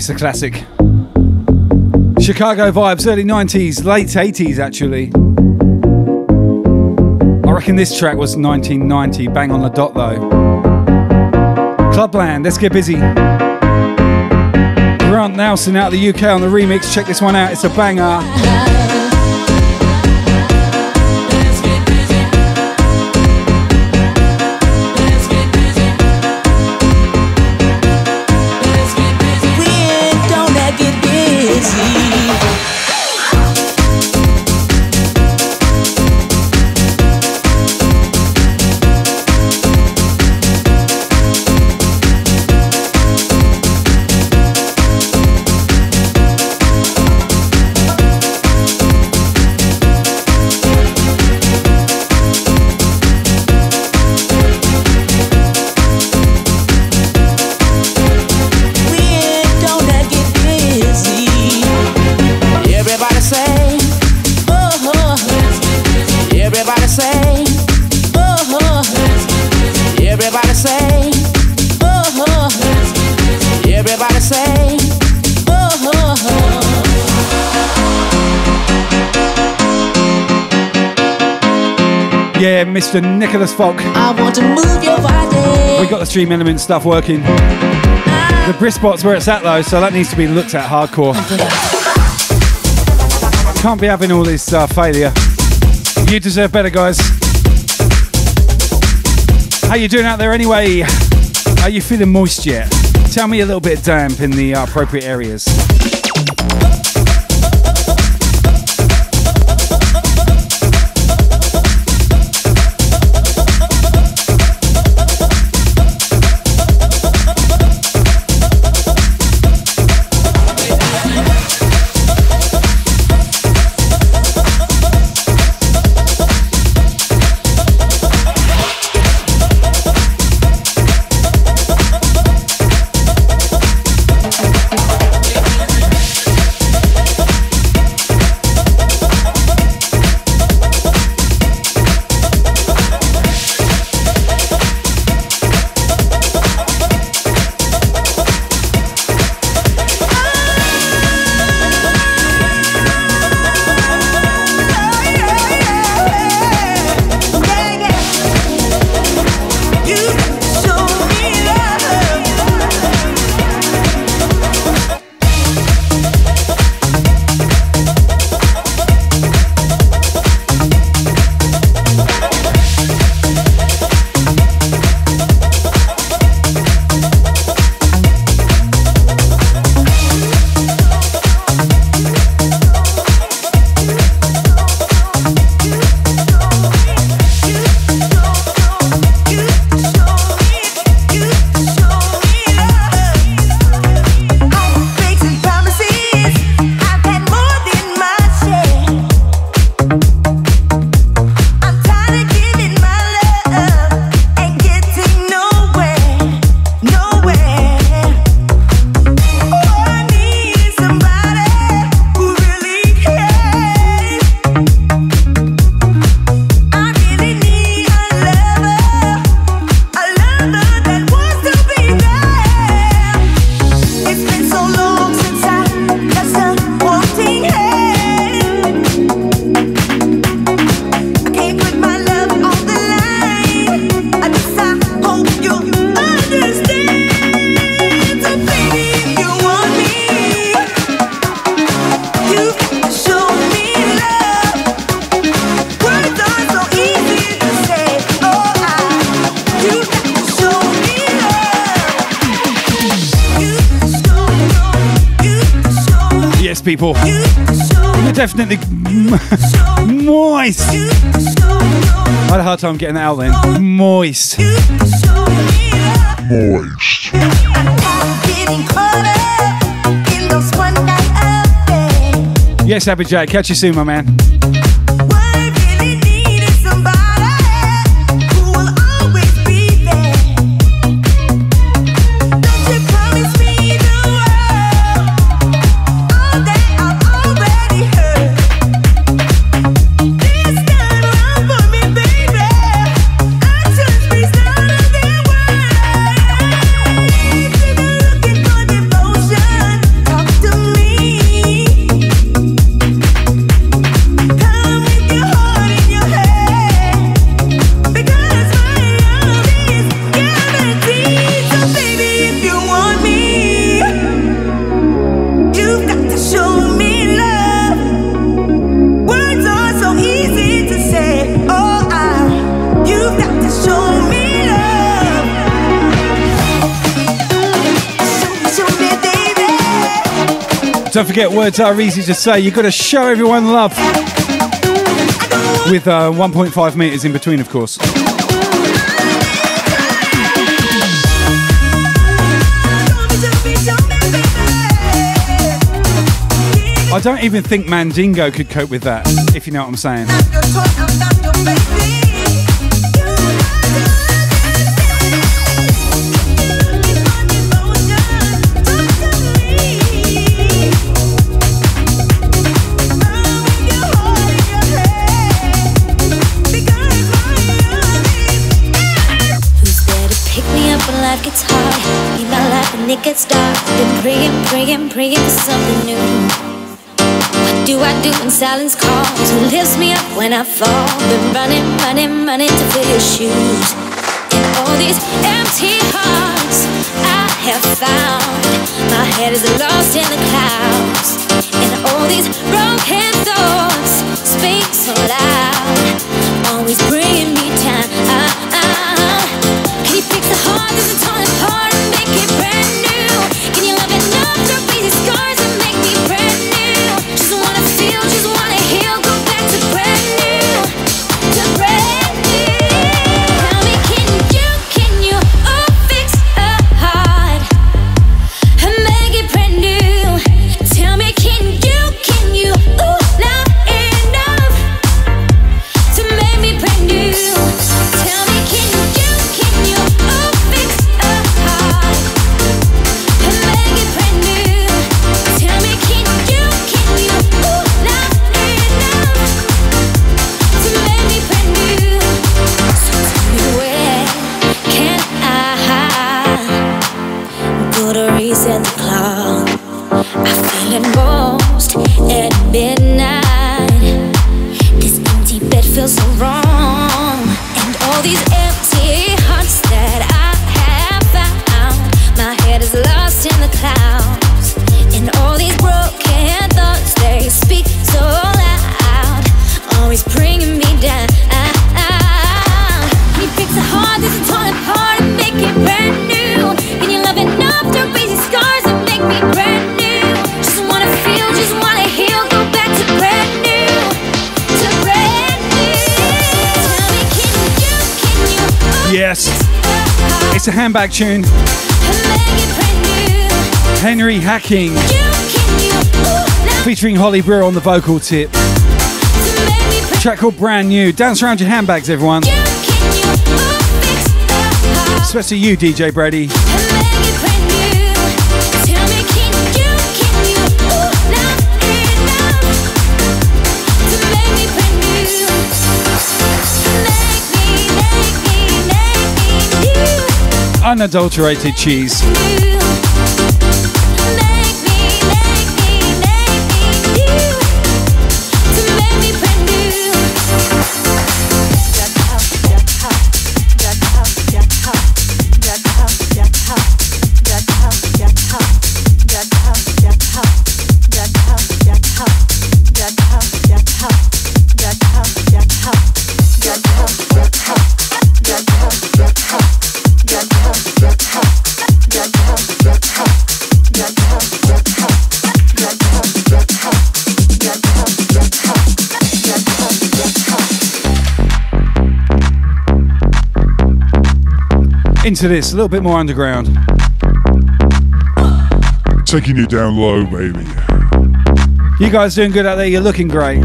It's a classic. Chicago vibes, early nineties, late eighties actually. I reckon this track was nineteen ninety, bang on the dot though. Clubland, let's get busy. Grant Nelson out of the U K on the remix, check this one out, it's a banger. Yeah, Mister Nicholas Falk. I want to move your body. We got the Stream Element stuff working. The Brispot's where it's at though, so that needs to be looked at hardcore. Can't be having all this uh, failure. You deserve better, guys. How you doing out there anyway? Are you feeling moist yet? Tell me a little bit damp in the uh, appropriate areas. People, you're definitely moist. I had a hard time getting that out then. Moist. Moist. Yes, Abby J. Catch you soon, my man. Don't forget, words are easy to say. You've got to show everyone love. With uh, one point five metres in between, of course. I don't even think Mandingo could cope with that, if you know what I'm saying. Life gets hard, be my life when it gets dark. Been praying, praying, praying for something new. What do I do when silence calls? Who lifts me up when I fall? Been running, running, running to fill your shoes. In all these empty hearts I have found, my head is lost in the clouds. And all these broken thoughts speak so loud, always bringing me down. I, I, Can you fix the heart that's torn apart and make it brand new? Can you love enough to erase the scars and make me brand new? Just wanna feel, just wanna heal, go back to brand new, to brand new. Tell me, can you, can you, oh, fix a heart and make it brand new? Tell me, can you, can you, ooh, not enough to make me brand new? Tell me, can you? Reset the clock. I feel it most at midnight. This empty bed feels so wrong, and all these empty hearts that I have found. My head is lost in the clouds, and all these broken thoughts, they speak so loud, always bringing me down. Can you fix a heart that's torn apart and make it brand new? Can you love enough to erase these scars and make me brand new? Just wanna feel, just wanna heal, go back to brand new, to brand new. Tell me, can you, can you? Yes, it's a handbag tune. Henry Hacking, featuring Holly Brewer on the vocal tip. Track called Brand New. Dance around your handbags, everyone. Especially you, D J Brady. Unadulterated cheese. Into this, a little bit more underground. Taking you down low, baby. You guys doing good out there? You're looking great.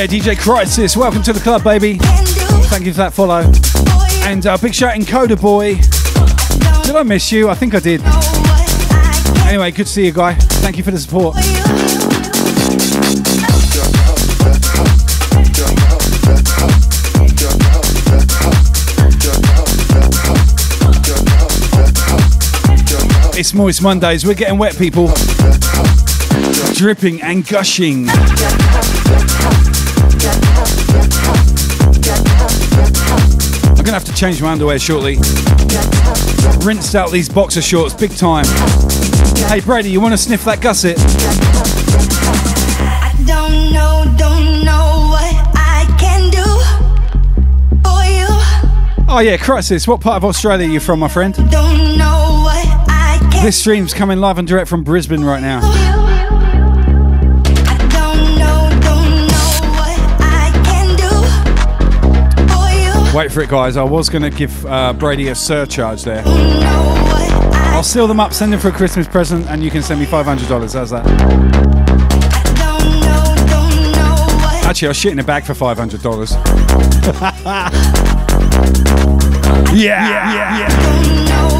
Yeah, D J Crisis, welcome to the club, baby. Thank you for that follow. And uh, big shout Encoder Boy. Did I miss you? I think I did. Anyway, good to see you, guy. Thank you for the support. It's Moist Mondays. We're getting wet, people. Dripping and gushing. I'm gonna have to change my underwear shortly. Rinsed out these boxer shorts big time. Hey Brady, you want to sniff that gusset? I don't know, don't know what I can do for you. Oh yeah, Crisis. What part of Australia are you from, my friend? Don't know what I can. This stream's coming live and direct from Brisbane right now. Wait for it, guys. I was going to give uh, Brady a surcharge there. I'll seal them up, send them for a Christmas present, and you can send me five hundred dollars. How's that? Actually, I'll shit in a bag for five hundred dollars. yeah, yeah, yeah, yeah.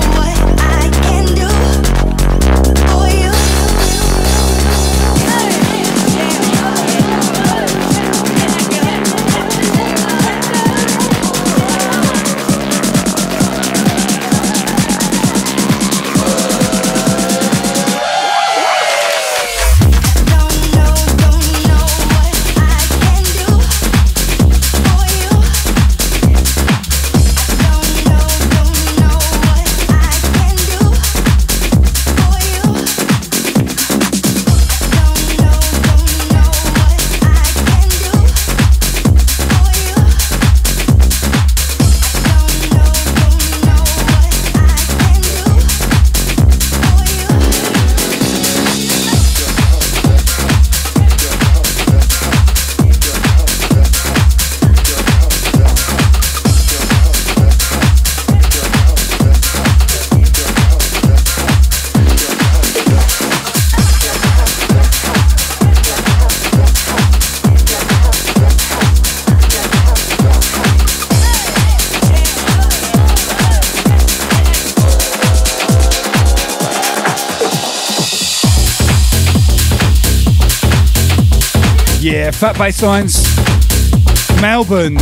Yeah, fat bass lines. Melbourne.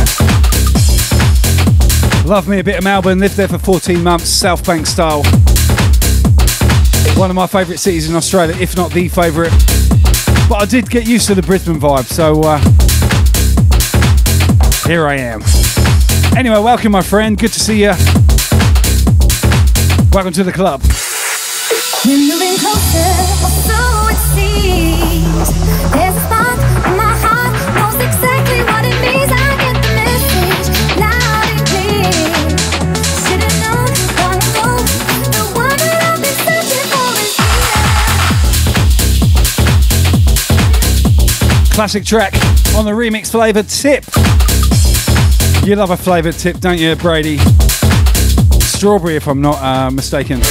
Love me a bit of Melbourne. Lived there for fourteen months, South Bank style. One of my favourite cities in Australia, if not the favourite. But I did get used to the Brisbane vibe, so uh, here I am. Anyway, welcome, my friend. Good to see you. Welcome to the club. We're moving closer, or so it seems. There's a spark in my heart, knows exactly what it means. I get the message loud and clear. Should've known long ago, the one that I've been searching for is here. Classic track on the remix flavoured tip. You love a flavoured tip, don't you, Brady? Strawberry, if I'm not uh, mistaken.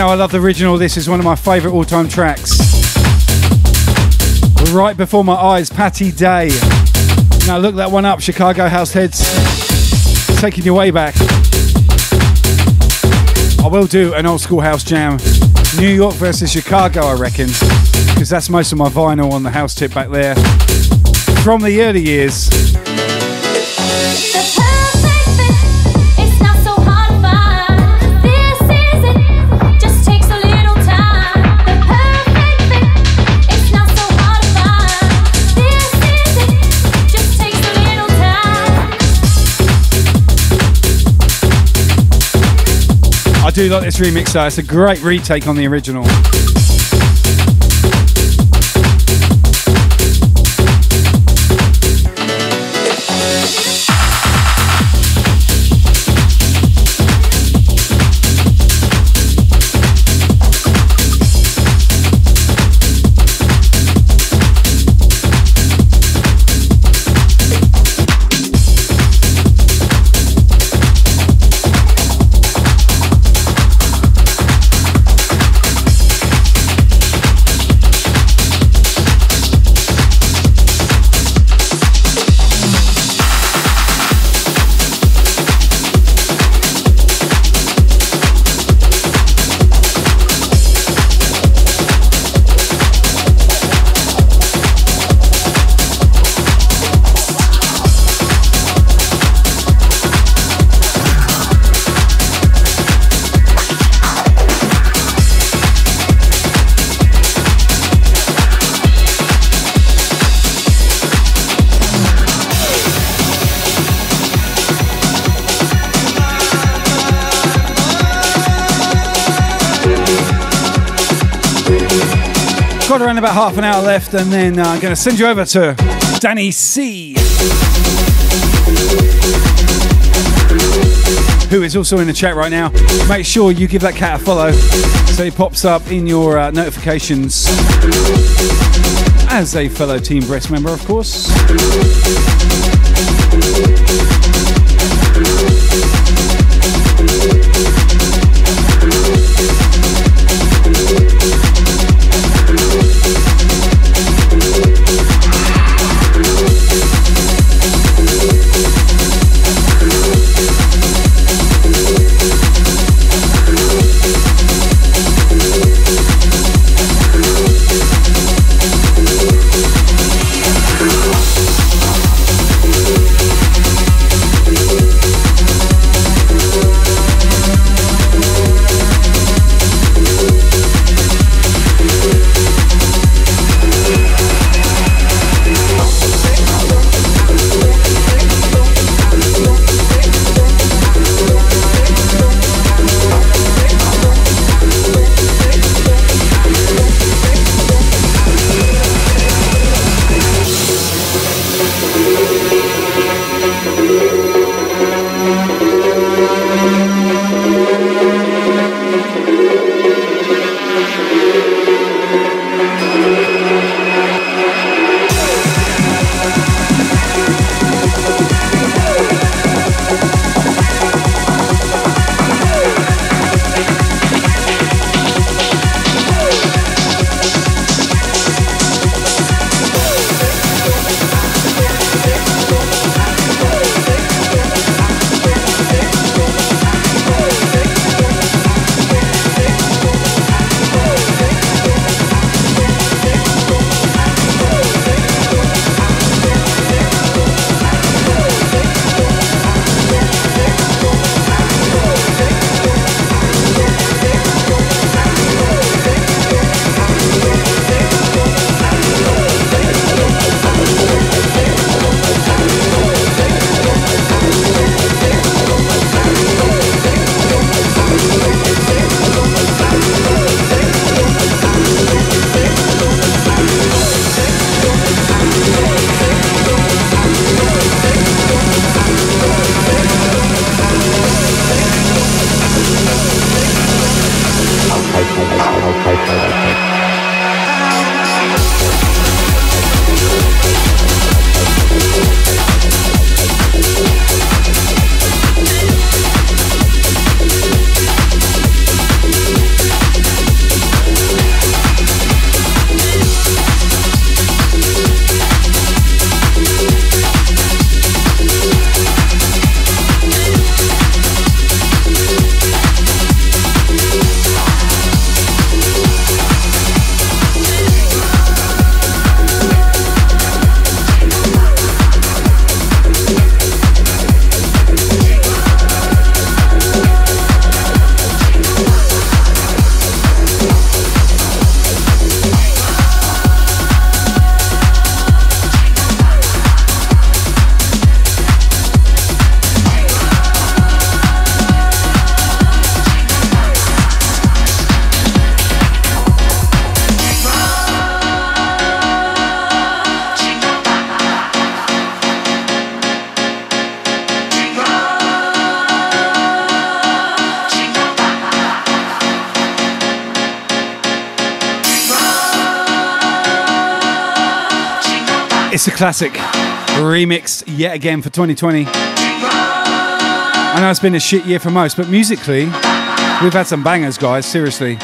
know I love the original. This is one of my favourite all-time tracks. Right before my eyes, Patty Day. Now look that one up, Chicago House Heads. Taking you way back. I will do an old school house jam. New York versus Chicago, I reckon. Because that's most of my vinyl on the house tip back there. From the early years. I do like this remix though, it's a great retake on the original. Got around about half an hour left, and then uh, I'm going to send you over to Danny C, who is also in the chat right now. Make sure you give that cat a follow so he pops up in your uh, notifications as a fellow Team Breast member, of course. It's a classic. Remixed yet again for twenty twenty. I know it's been a shit year for most, but musically, we've had some bangers, guys, seriously.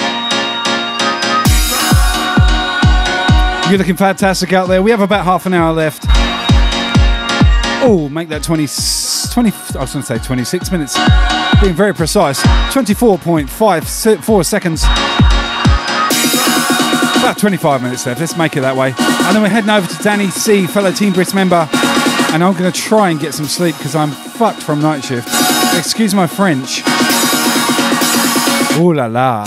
You're looking fantastic out there. We have about half an hour left. Oh, make that twenty, twenty, I was going to say twenty-six minutes. Being very precise. twenty-four point five four seconds. About twenty-five minutes left. Let's make it that way. And then we're heading over to Danny C, fellow Team Brisk member. And I'm going to try and get some sleep because I'm fucked from night shift. Excuse my French. Ooh la la.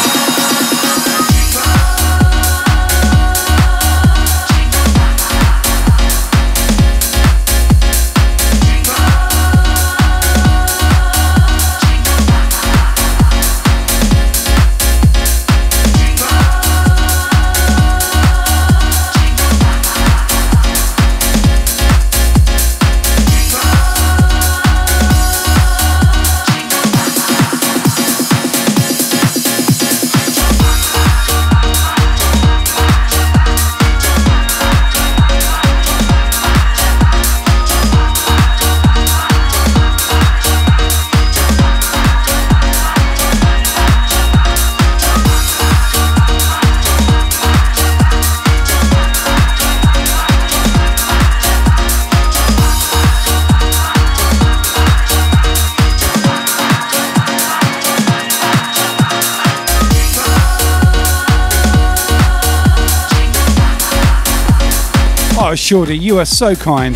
Oh, Shorty, you are so kind.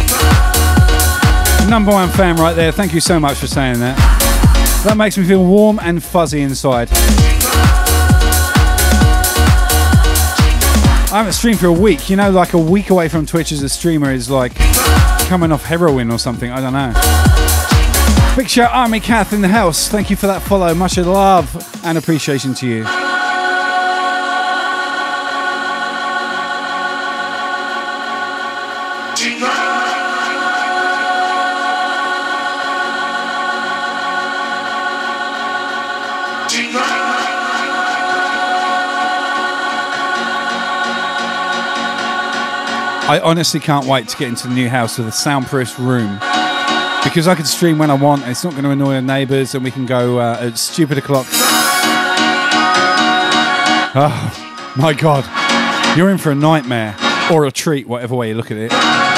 Number one fan right there. Thank you so much for saying that. That makes me feel warm and fuzzy inside. I haven't streamed for a week. You know, like a week away from Twitch as a streamer is like coming off heroin or something. I don't know. Big shout, Army Kath in the house. Thank you for that follow. Much love and appreciation to you. I honestly can't wait to get into the new house with a soundproof room because I can stream when I want. It's not going to annoy the neighbours and we can go uh, at stupid o'clock. Oh my God, you're in for a nightmare or a treat, whatever way you look at it.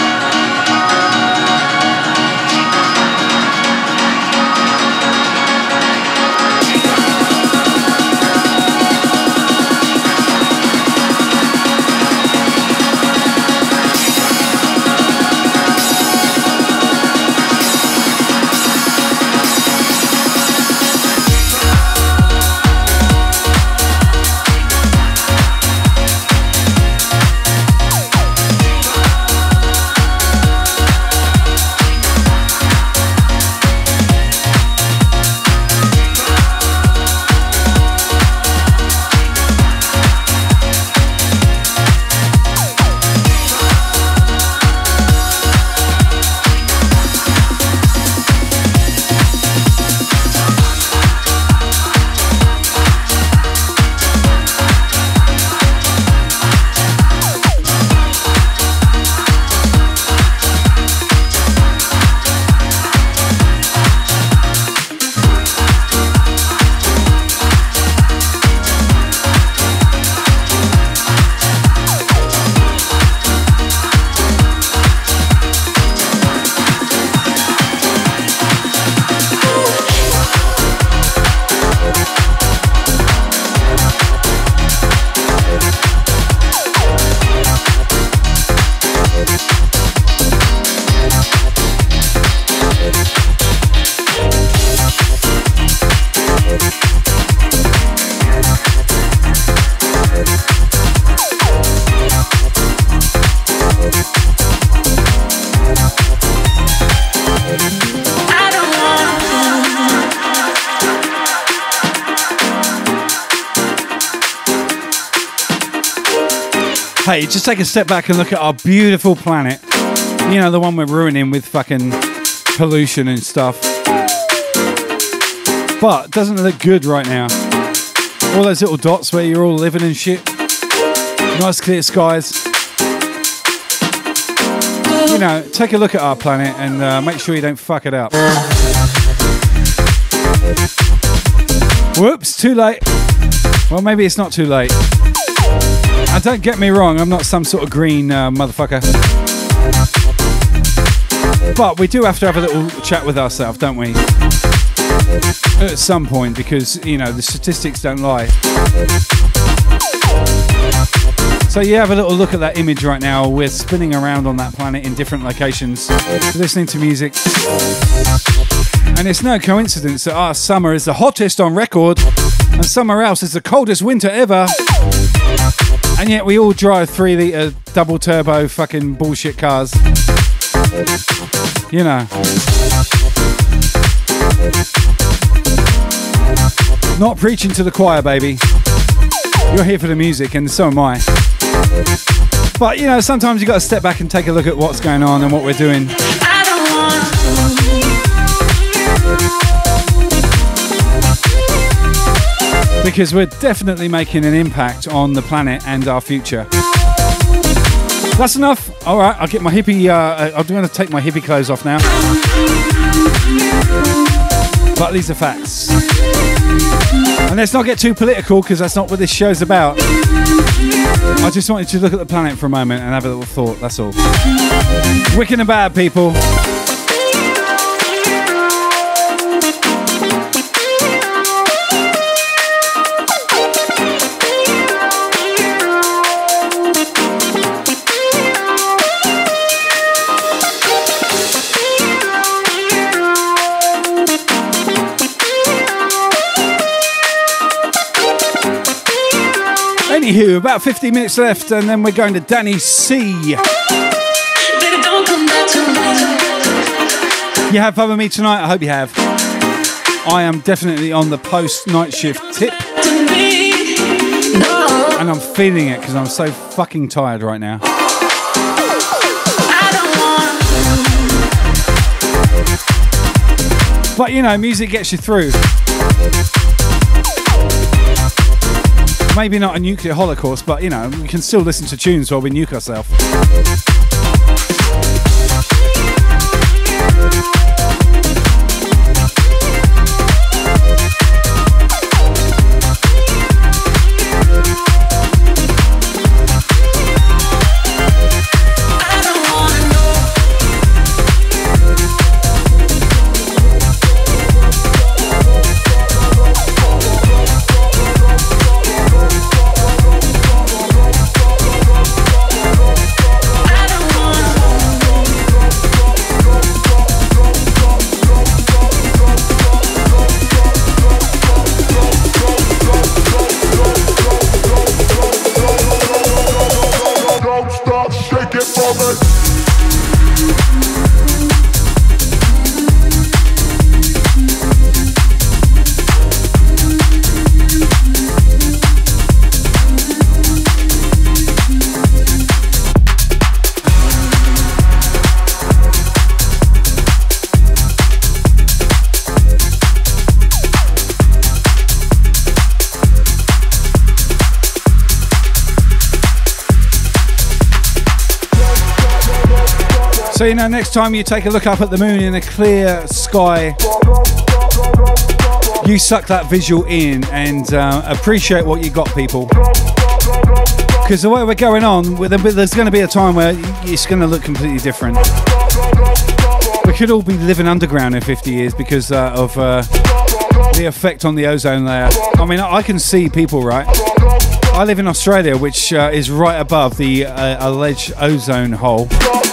Hey, just take a step back and look at our beautiful planet. You know, the one we're ruining with fucking pollution and stuff. But doesn't it look good right now? All those little dots where you're all living and shit. Nice clear skies. You know, take a look at our planet and uh, make sure you don't fuck it up. Whoops, too late. Well, maybe it's not too late. And don't get me wrong, I'm not some sort of green uh, motherfucker. But we do have to have a little chat with ourselves, don't we? At some point, because, you know, the statistics don't lie. So you have a little look at that image right now. We're spinning around on that planet in different locations, listening to music. And it's no coincidence that our summer is the hottest on record and somewhere else is the coldest winter ever. And yet we all drive three litre double turbo fucking bullshit cars. You know. Not preaching to the choir, baby. You're here for the music and so am I. But, you know, sometimes you got to step back and take a look at what's going on and what we're doing. Because we're definitely making an impact on the planet and our future. That's enough. All right, I'll get my hippie... Uh, I'm going to take my hippie clothes off now. But these are facts. And let's not get too political, because that's not what this show's about. I just wanted to look at the planet for a moment and have a little thought, that's all. Wicked and bad, people. Anywho, about fifteen minutes left, and then we're going to Danny C. You have fun with me tonight? I hope you have. I am definitely on the post-night shift tip. And I'm feeling it because I'm so fucking tired right now. But, you know, music gets you through. Maybe not a nuclear holocaust, but, you know, we can still listen to tunes while we nuke ourselves. So, you know, next time you take a look up at the moon in a clear sky, you suck that visual in and uh, appreciate what you got, people. Because the way we're going on, there's going to be a time where it's going to look completely different. We could all be living underground in fifty years because uh, of uh, the effect on the ozone layer. I mean, I can see people, right? I live in Australia, which uh, is right above the uh, alleged ozone hole.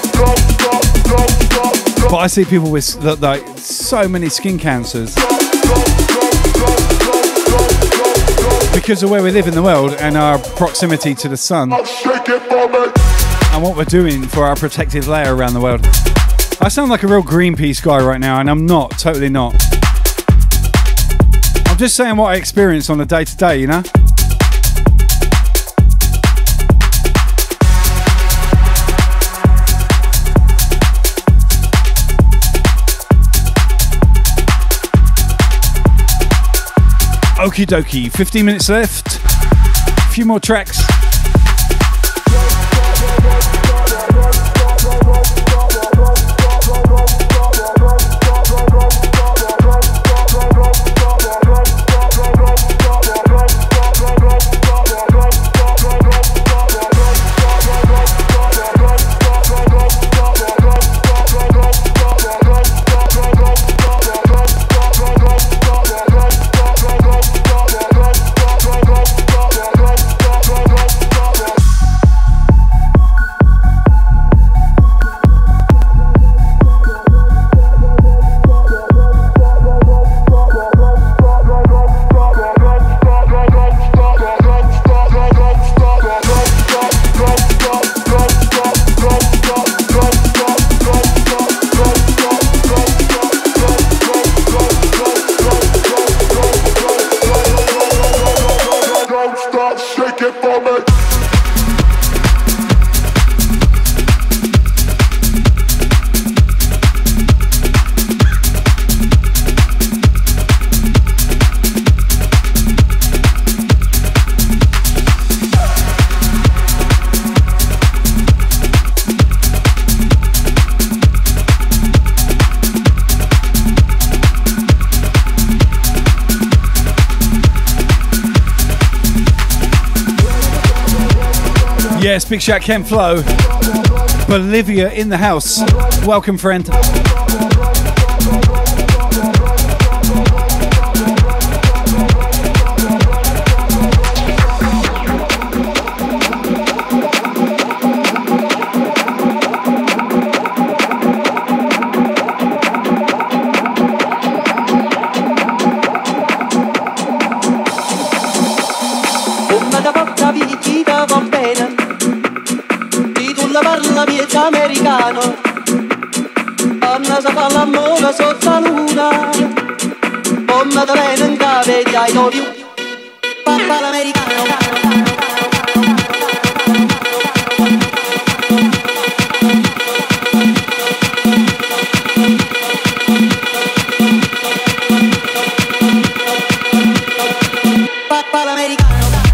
But I see people with like so many skin cancers because of where we live in the world and our proximity to the sun and what we're doing for our protective layer around the world. I sound like a real Greenpeace guy right now, and I'm not, totally not. I'm just saying what I experience on a day-to-day, you know? Okie dokie, fifteen minutes left. A few more tracks. Yes, big shout Ken Flo. Bolivia in the house. Welcome, friend. Americano, donna sa fa l'amore sotto la luna, donna da bene in cave di I love you, papà l'americano. Papà l'americano.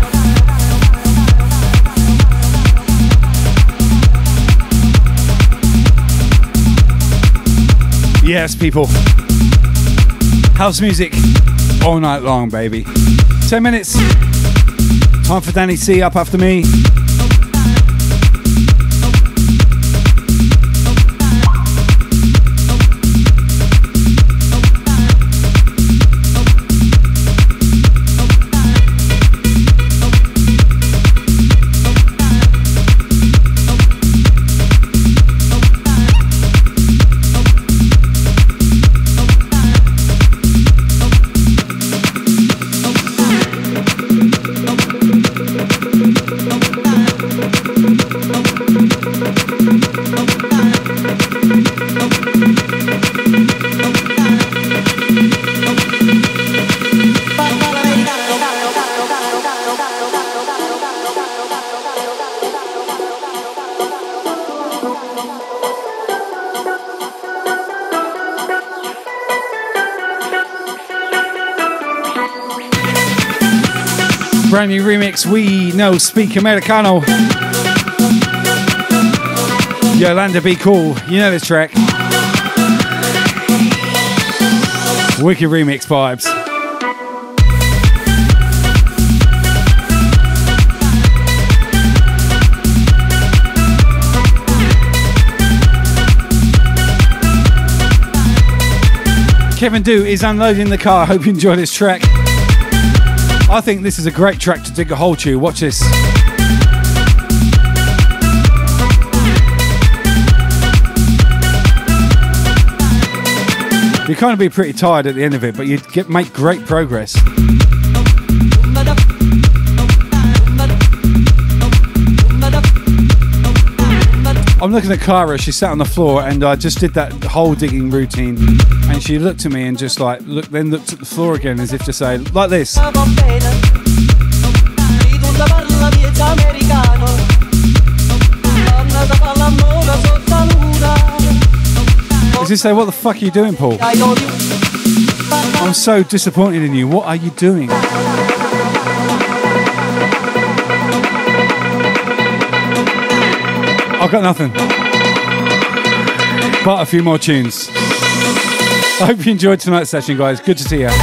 Yes, people. House music all night long, baby. Ten minutes. Time for Danny C up after me. Brand new remix, We Know Speak Americano. Yolanda Be Cool, you know this track. Wicked remix vibes. Kevin Do is unloading the car. Hope you enjoy this track. I think this is a great track to dig a hole to. Watch this. You kind of be pretty tired at the end of it, but you get make great progress. I'm looking at Cara, she sat on the floor and I just did that hole digging routine and she looked at me and just like, look, then looked at the floor again as if to say, like this. As if to say, what the fuck are you doing, Paul? I'm so disappointed in you. What are you doing? I've got nothing but a few more tunes. I hope you enjoyed tonight's session, guys. Good to see you.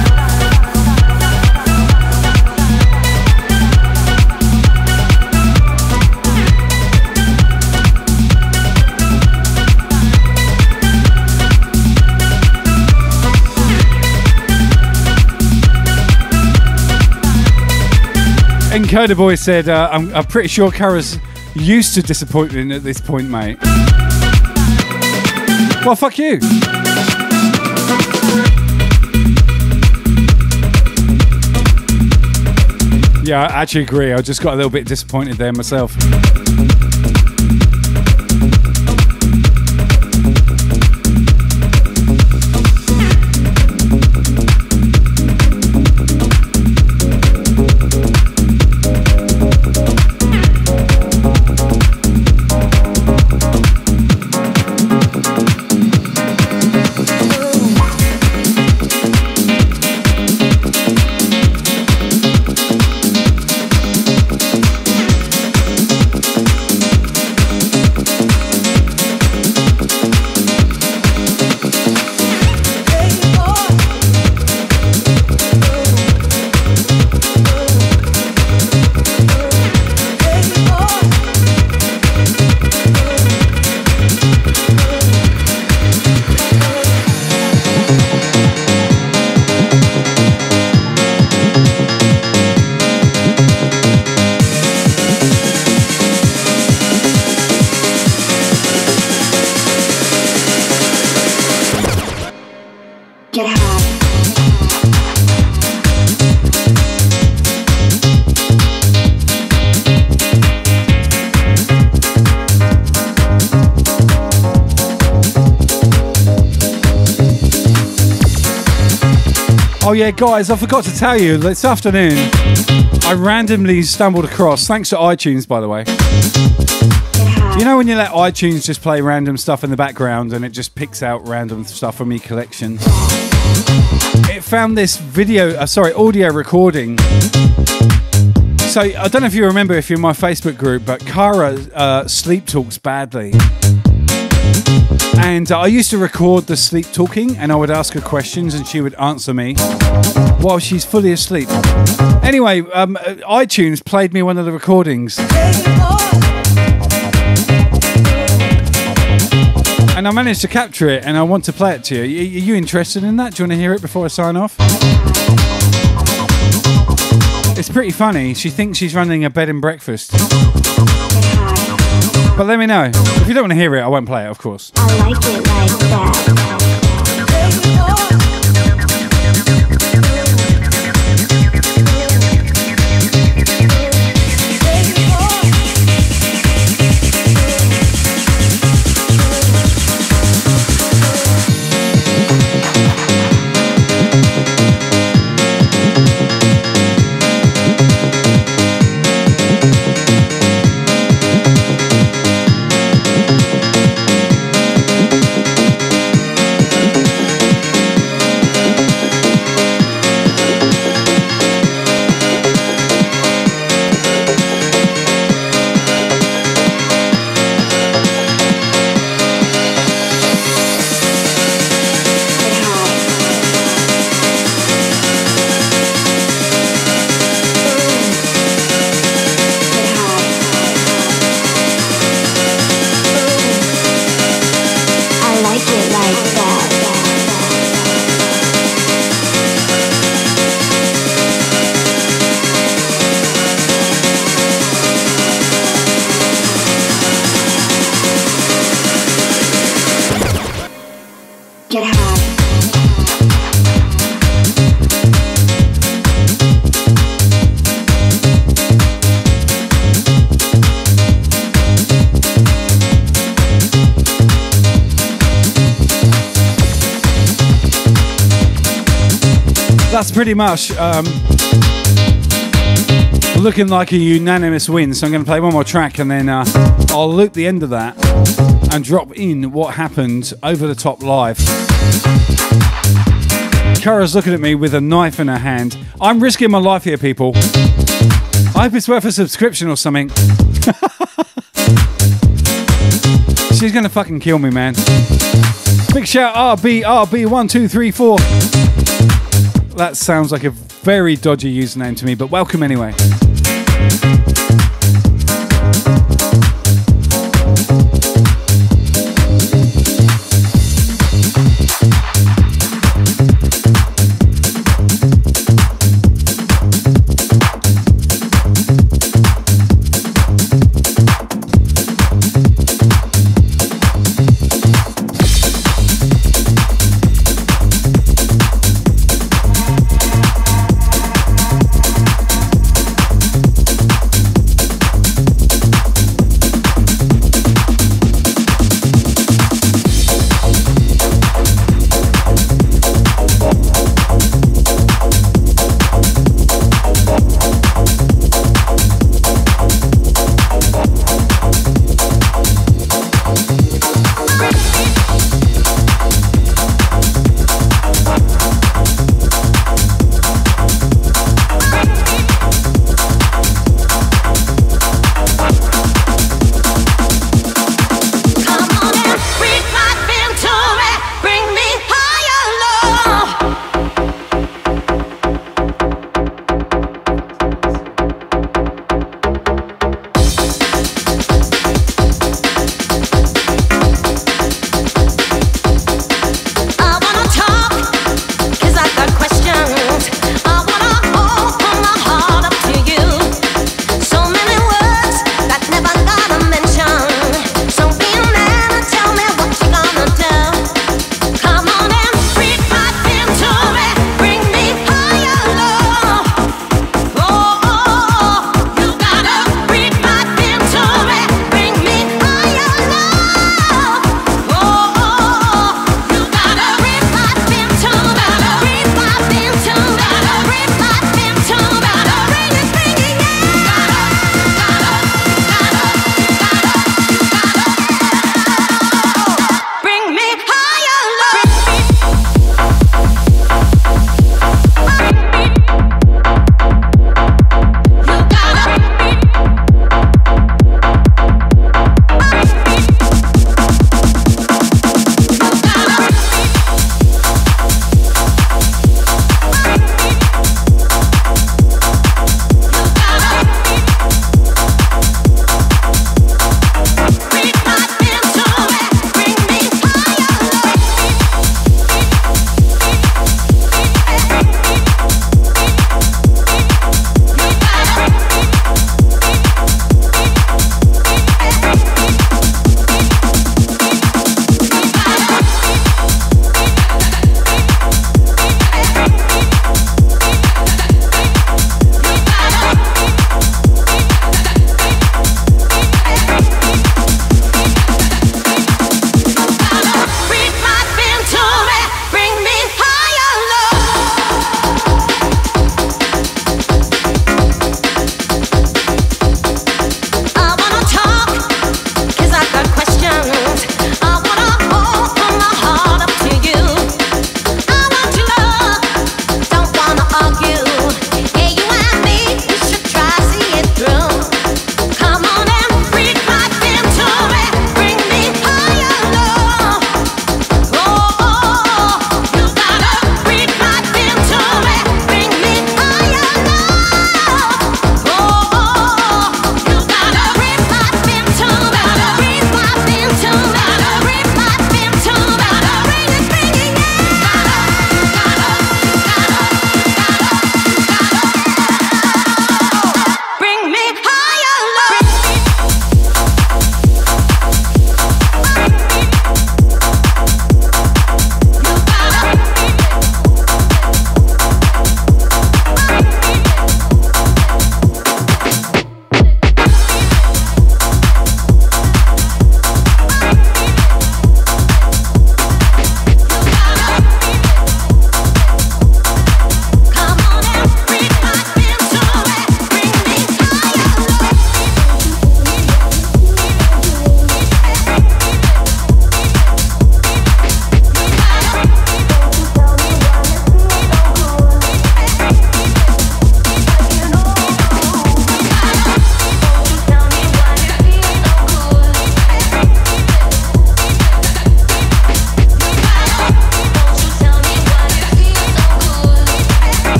Encoder Boy said, uh, I'm, I'm pretty sure Cara's used to disappointment at this point, mate. Well, fuck you. Yeah, I actually agree. I just got a little bit disappointed there myself. Oh yeah, guys, I forgot to tell you, this afternoon I randomly stumbled across, thanks to iTunes by the way. You know when you let iTunes just play random stuff in the background and it just picks out random stuff from your collection? It found this video, uh, sorry, audio recording. So I don't know if you remember if you're in my Facebook group, but Cara uh, sleep talks badly. And uh, I used to record the sleep talking and I would ask her questions and she would answer me while she's fully asleep. Anyway, um, iTunes played me one of the recordings. And I managed to capture it and I want to play it to you. Are you interested in that? Do you want to hear it before I sign off? It's pretty funny. She thinks she's running a bed and breakfast. But let me know. If you don't want to hear it, I won't play it, of course. I like it like that. That's pretty much um, looking like a unanimous win. So I'm going to play one more track and then uh, I'll loop the end of that and drop in what happened over the top live. Cara's looking at me with a knife in her hand. I'm risking my life here, people. I hope it's worth a subscription or something. She's going to fucking kill me, man. Big shout R B R B one two three four. That sounds like a very dodgy username to me, but welcome anyway.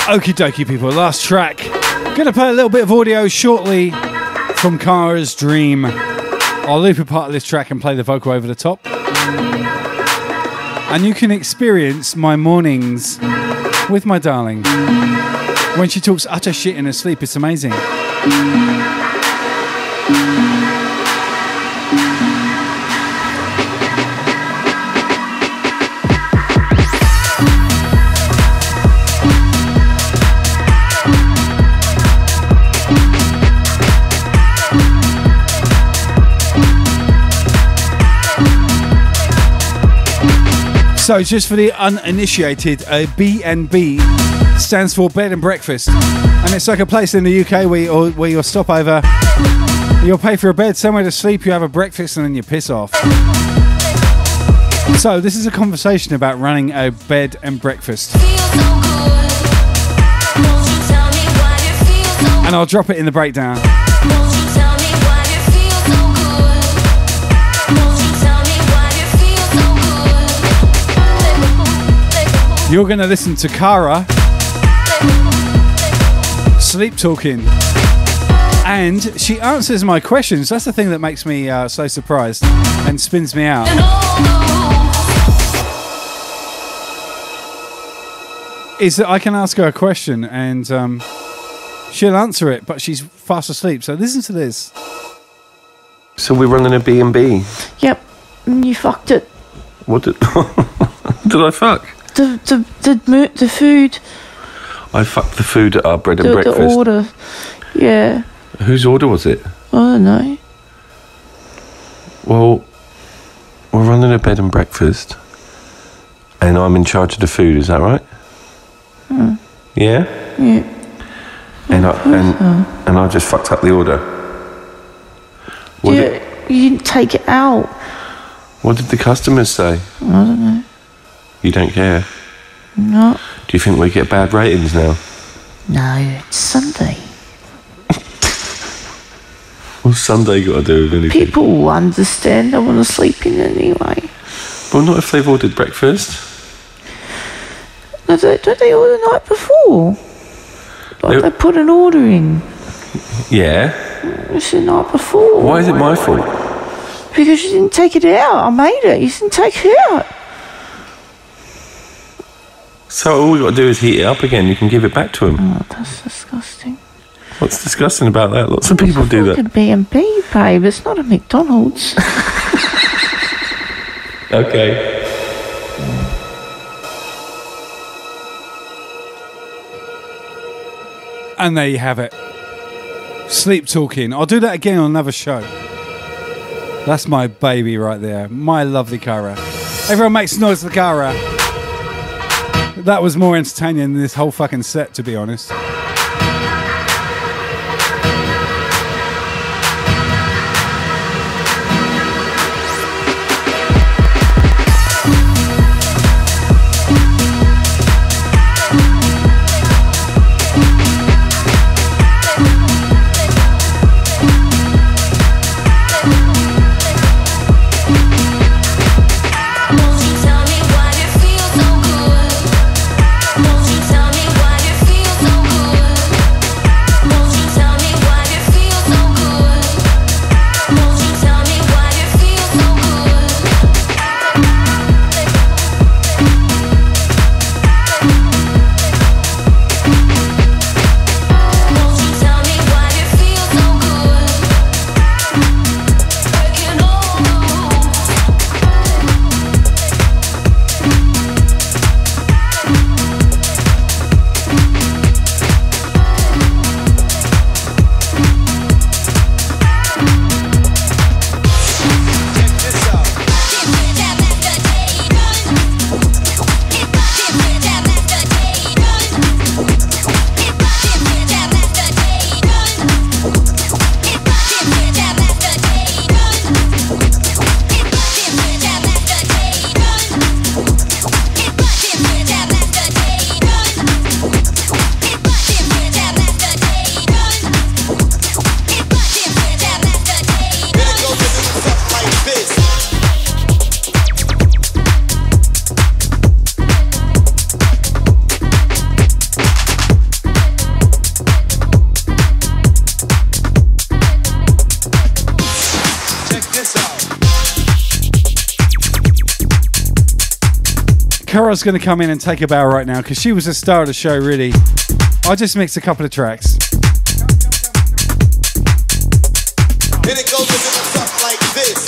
Okie dokie, people. Last track. Gonna play a little bit of audio shortly from Kara's Dream. I'll loop a part of this track and play the vocal over the top. And you can experience my mornings with my darling. When she talks utter shit in her sleep, it's amazing. So just for the uninitiated, a B and B stands for bed and breakfast, and it's like a place in the U K where, you, where you'll stop over, you'll pay for a bed, somewhere to sleep, you have a breakfast, and then you piss off. So this is a conversation about running a bed and breakfast, and I'll drop it in the breakdown. You're going to listen to Kara sleep talking, and she answers my questions. That's the thing that makes me uh, so surprised and spins me out. Is that I can ask her a question and um, she'll answer it, but she's fast asleep. So listen to this. So we're running a B and B. Yep, you fucked it. What did, did I fuck? The the the mo- the food. I fucked the food at our bread and the, breakfast. The order, yeah. Whose order was it? I don't know. Well, we're running a bed and breakfast, and I'm in charge of the food. Is that right? Hmm. Yeah. Yeah. And I and so. and I just fucked up the order. What you, did, you didn't take it out. What did the customers say? I don't know. You don't care? No. Do you think we get bad ratings now? No, it's Sunday. What's Sunday got to do with anything? People will understand. I want to sleep in anyway. Well, not if they've ordered breakfast. No, don't, don't they order the night before? Like they, they put an order in. Yeah. It's the night before. Why is it my fault? Because you didn't take it out. I made it. You didn't take it out. So all we got to do is heat it up again. You can give it back to them. Oh, that's disgusting. What's disgusting about that? Lots of people do that. It's a B and B, babe. It's not a McDonald's. Okay. And there you have it. Sleep talking. I'll do that again on another show. That's my baby right there. My lovely Kara. Everyone makes noise for Kara. That was more entertaining than this whole fucking set, to be honest. Tell me why you feel so good. Kara's going to come in and take a bow right now because she was the star of the show, really. I just mixed a couple of tracks. And it goes a little something like this.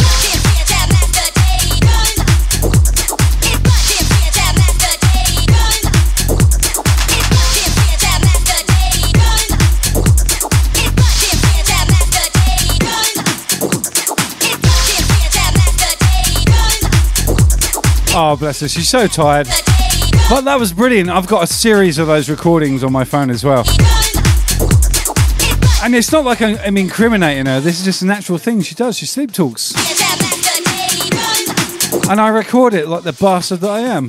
Oh, bless her. She's so tired. But that was brilliant. I've got a series of those recordings on my phone as well. And it's not like I'm, I'm incriminating her. This is just a natural thing she does. She sleep talks. And I record it like the bastard that I am.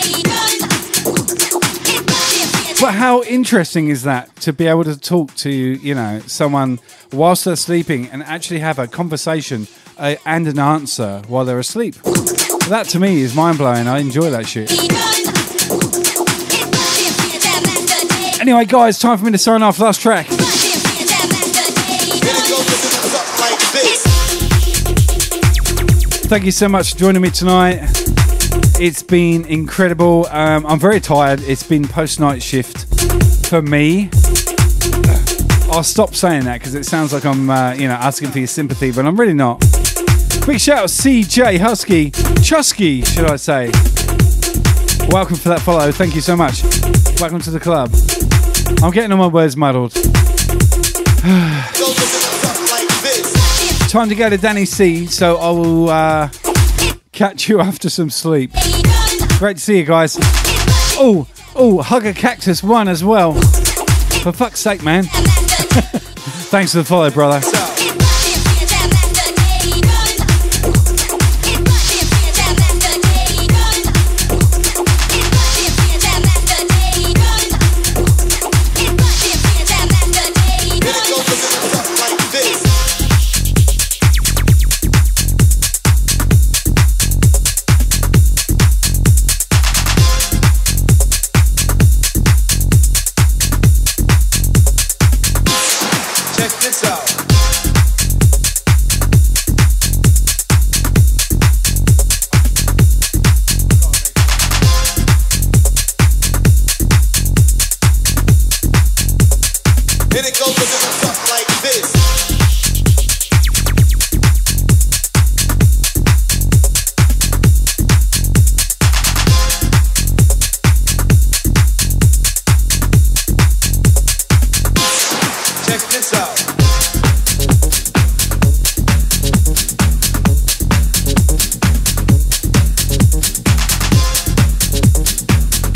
But how interesting is that to be able to talk to, you know, someone whilst they're sleeping and actually have a conversation uh, and an answer while they're asleep? That to me is mind-blowing. I enjoy that shit. Anyway, guys, time for me to sign off. Last track. Thank you so much for joining me tonight. It's been incredible. Um, I'm very tired. It's been post-night shift for me. I'll stop saying that because it sounds like I'm, uh, you know, asking for your sympathy, but I'm really not. Big shout out C J Husky, Chusky, should I say. Welcome for that follow. Thank you so much. Welcome to the club. I'm getting all my words muddled. Time to go to Danny C, so I will uh, catch you after some sleep. Great to see you guys. Oh, oh, Hugger Cactus one as well. For fuck's sake, man. Thanks for the follow, brother.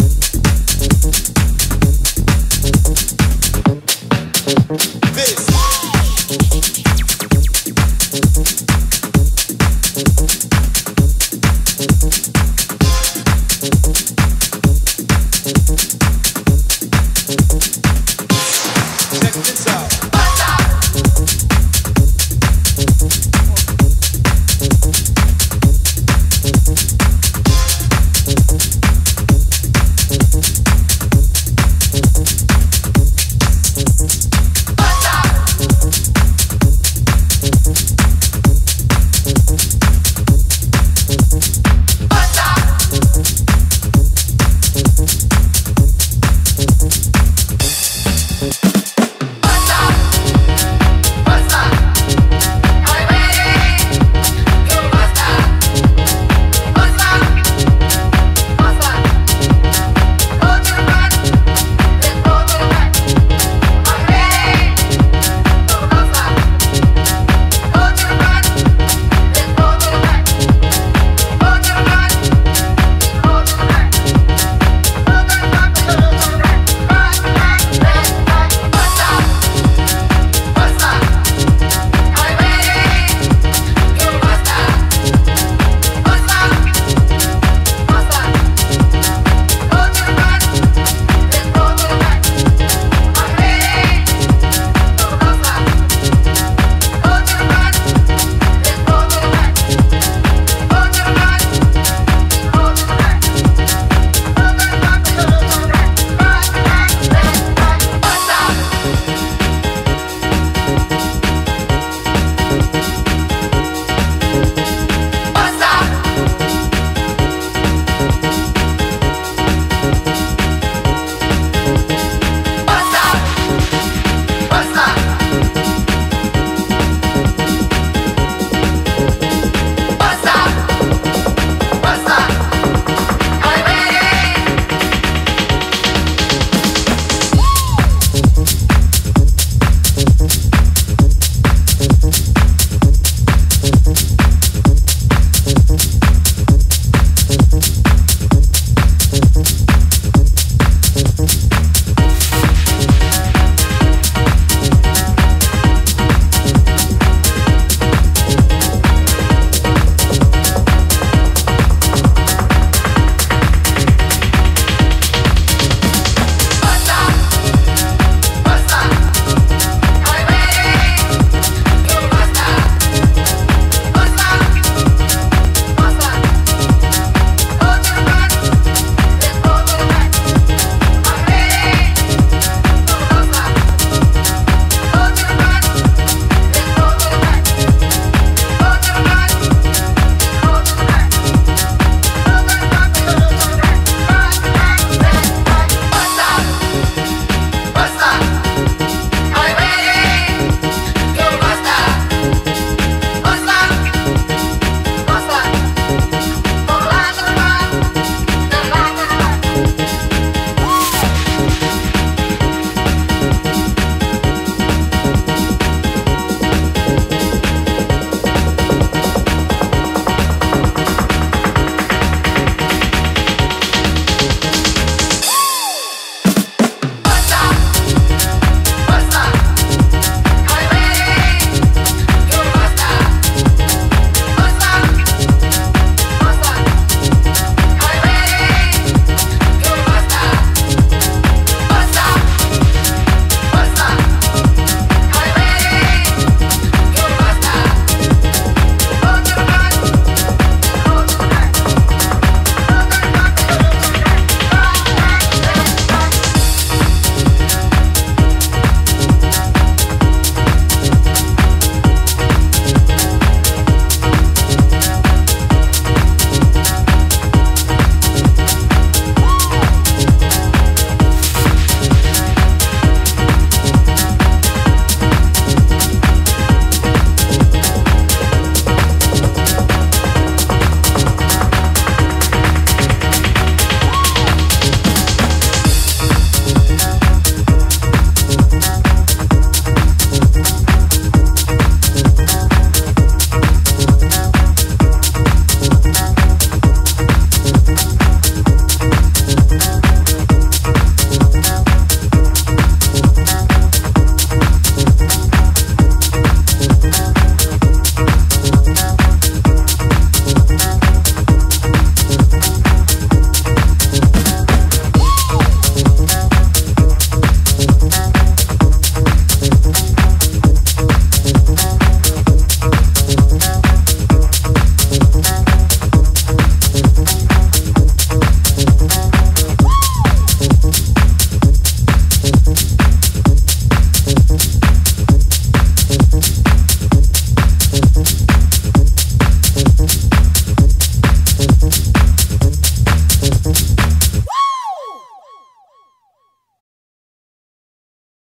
This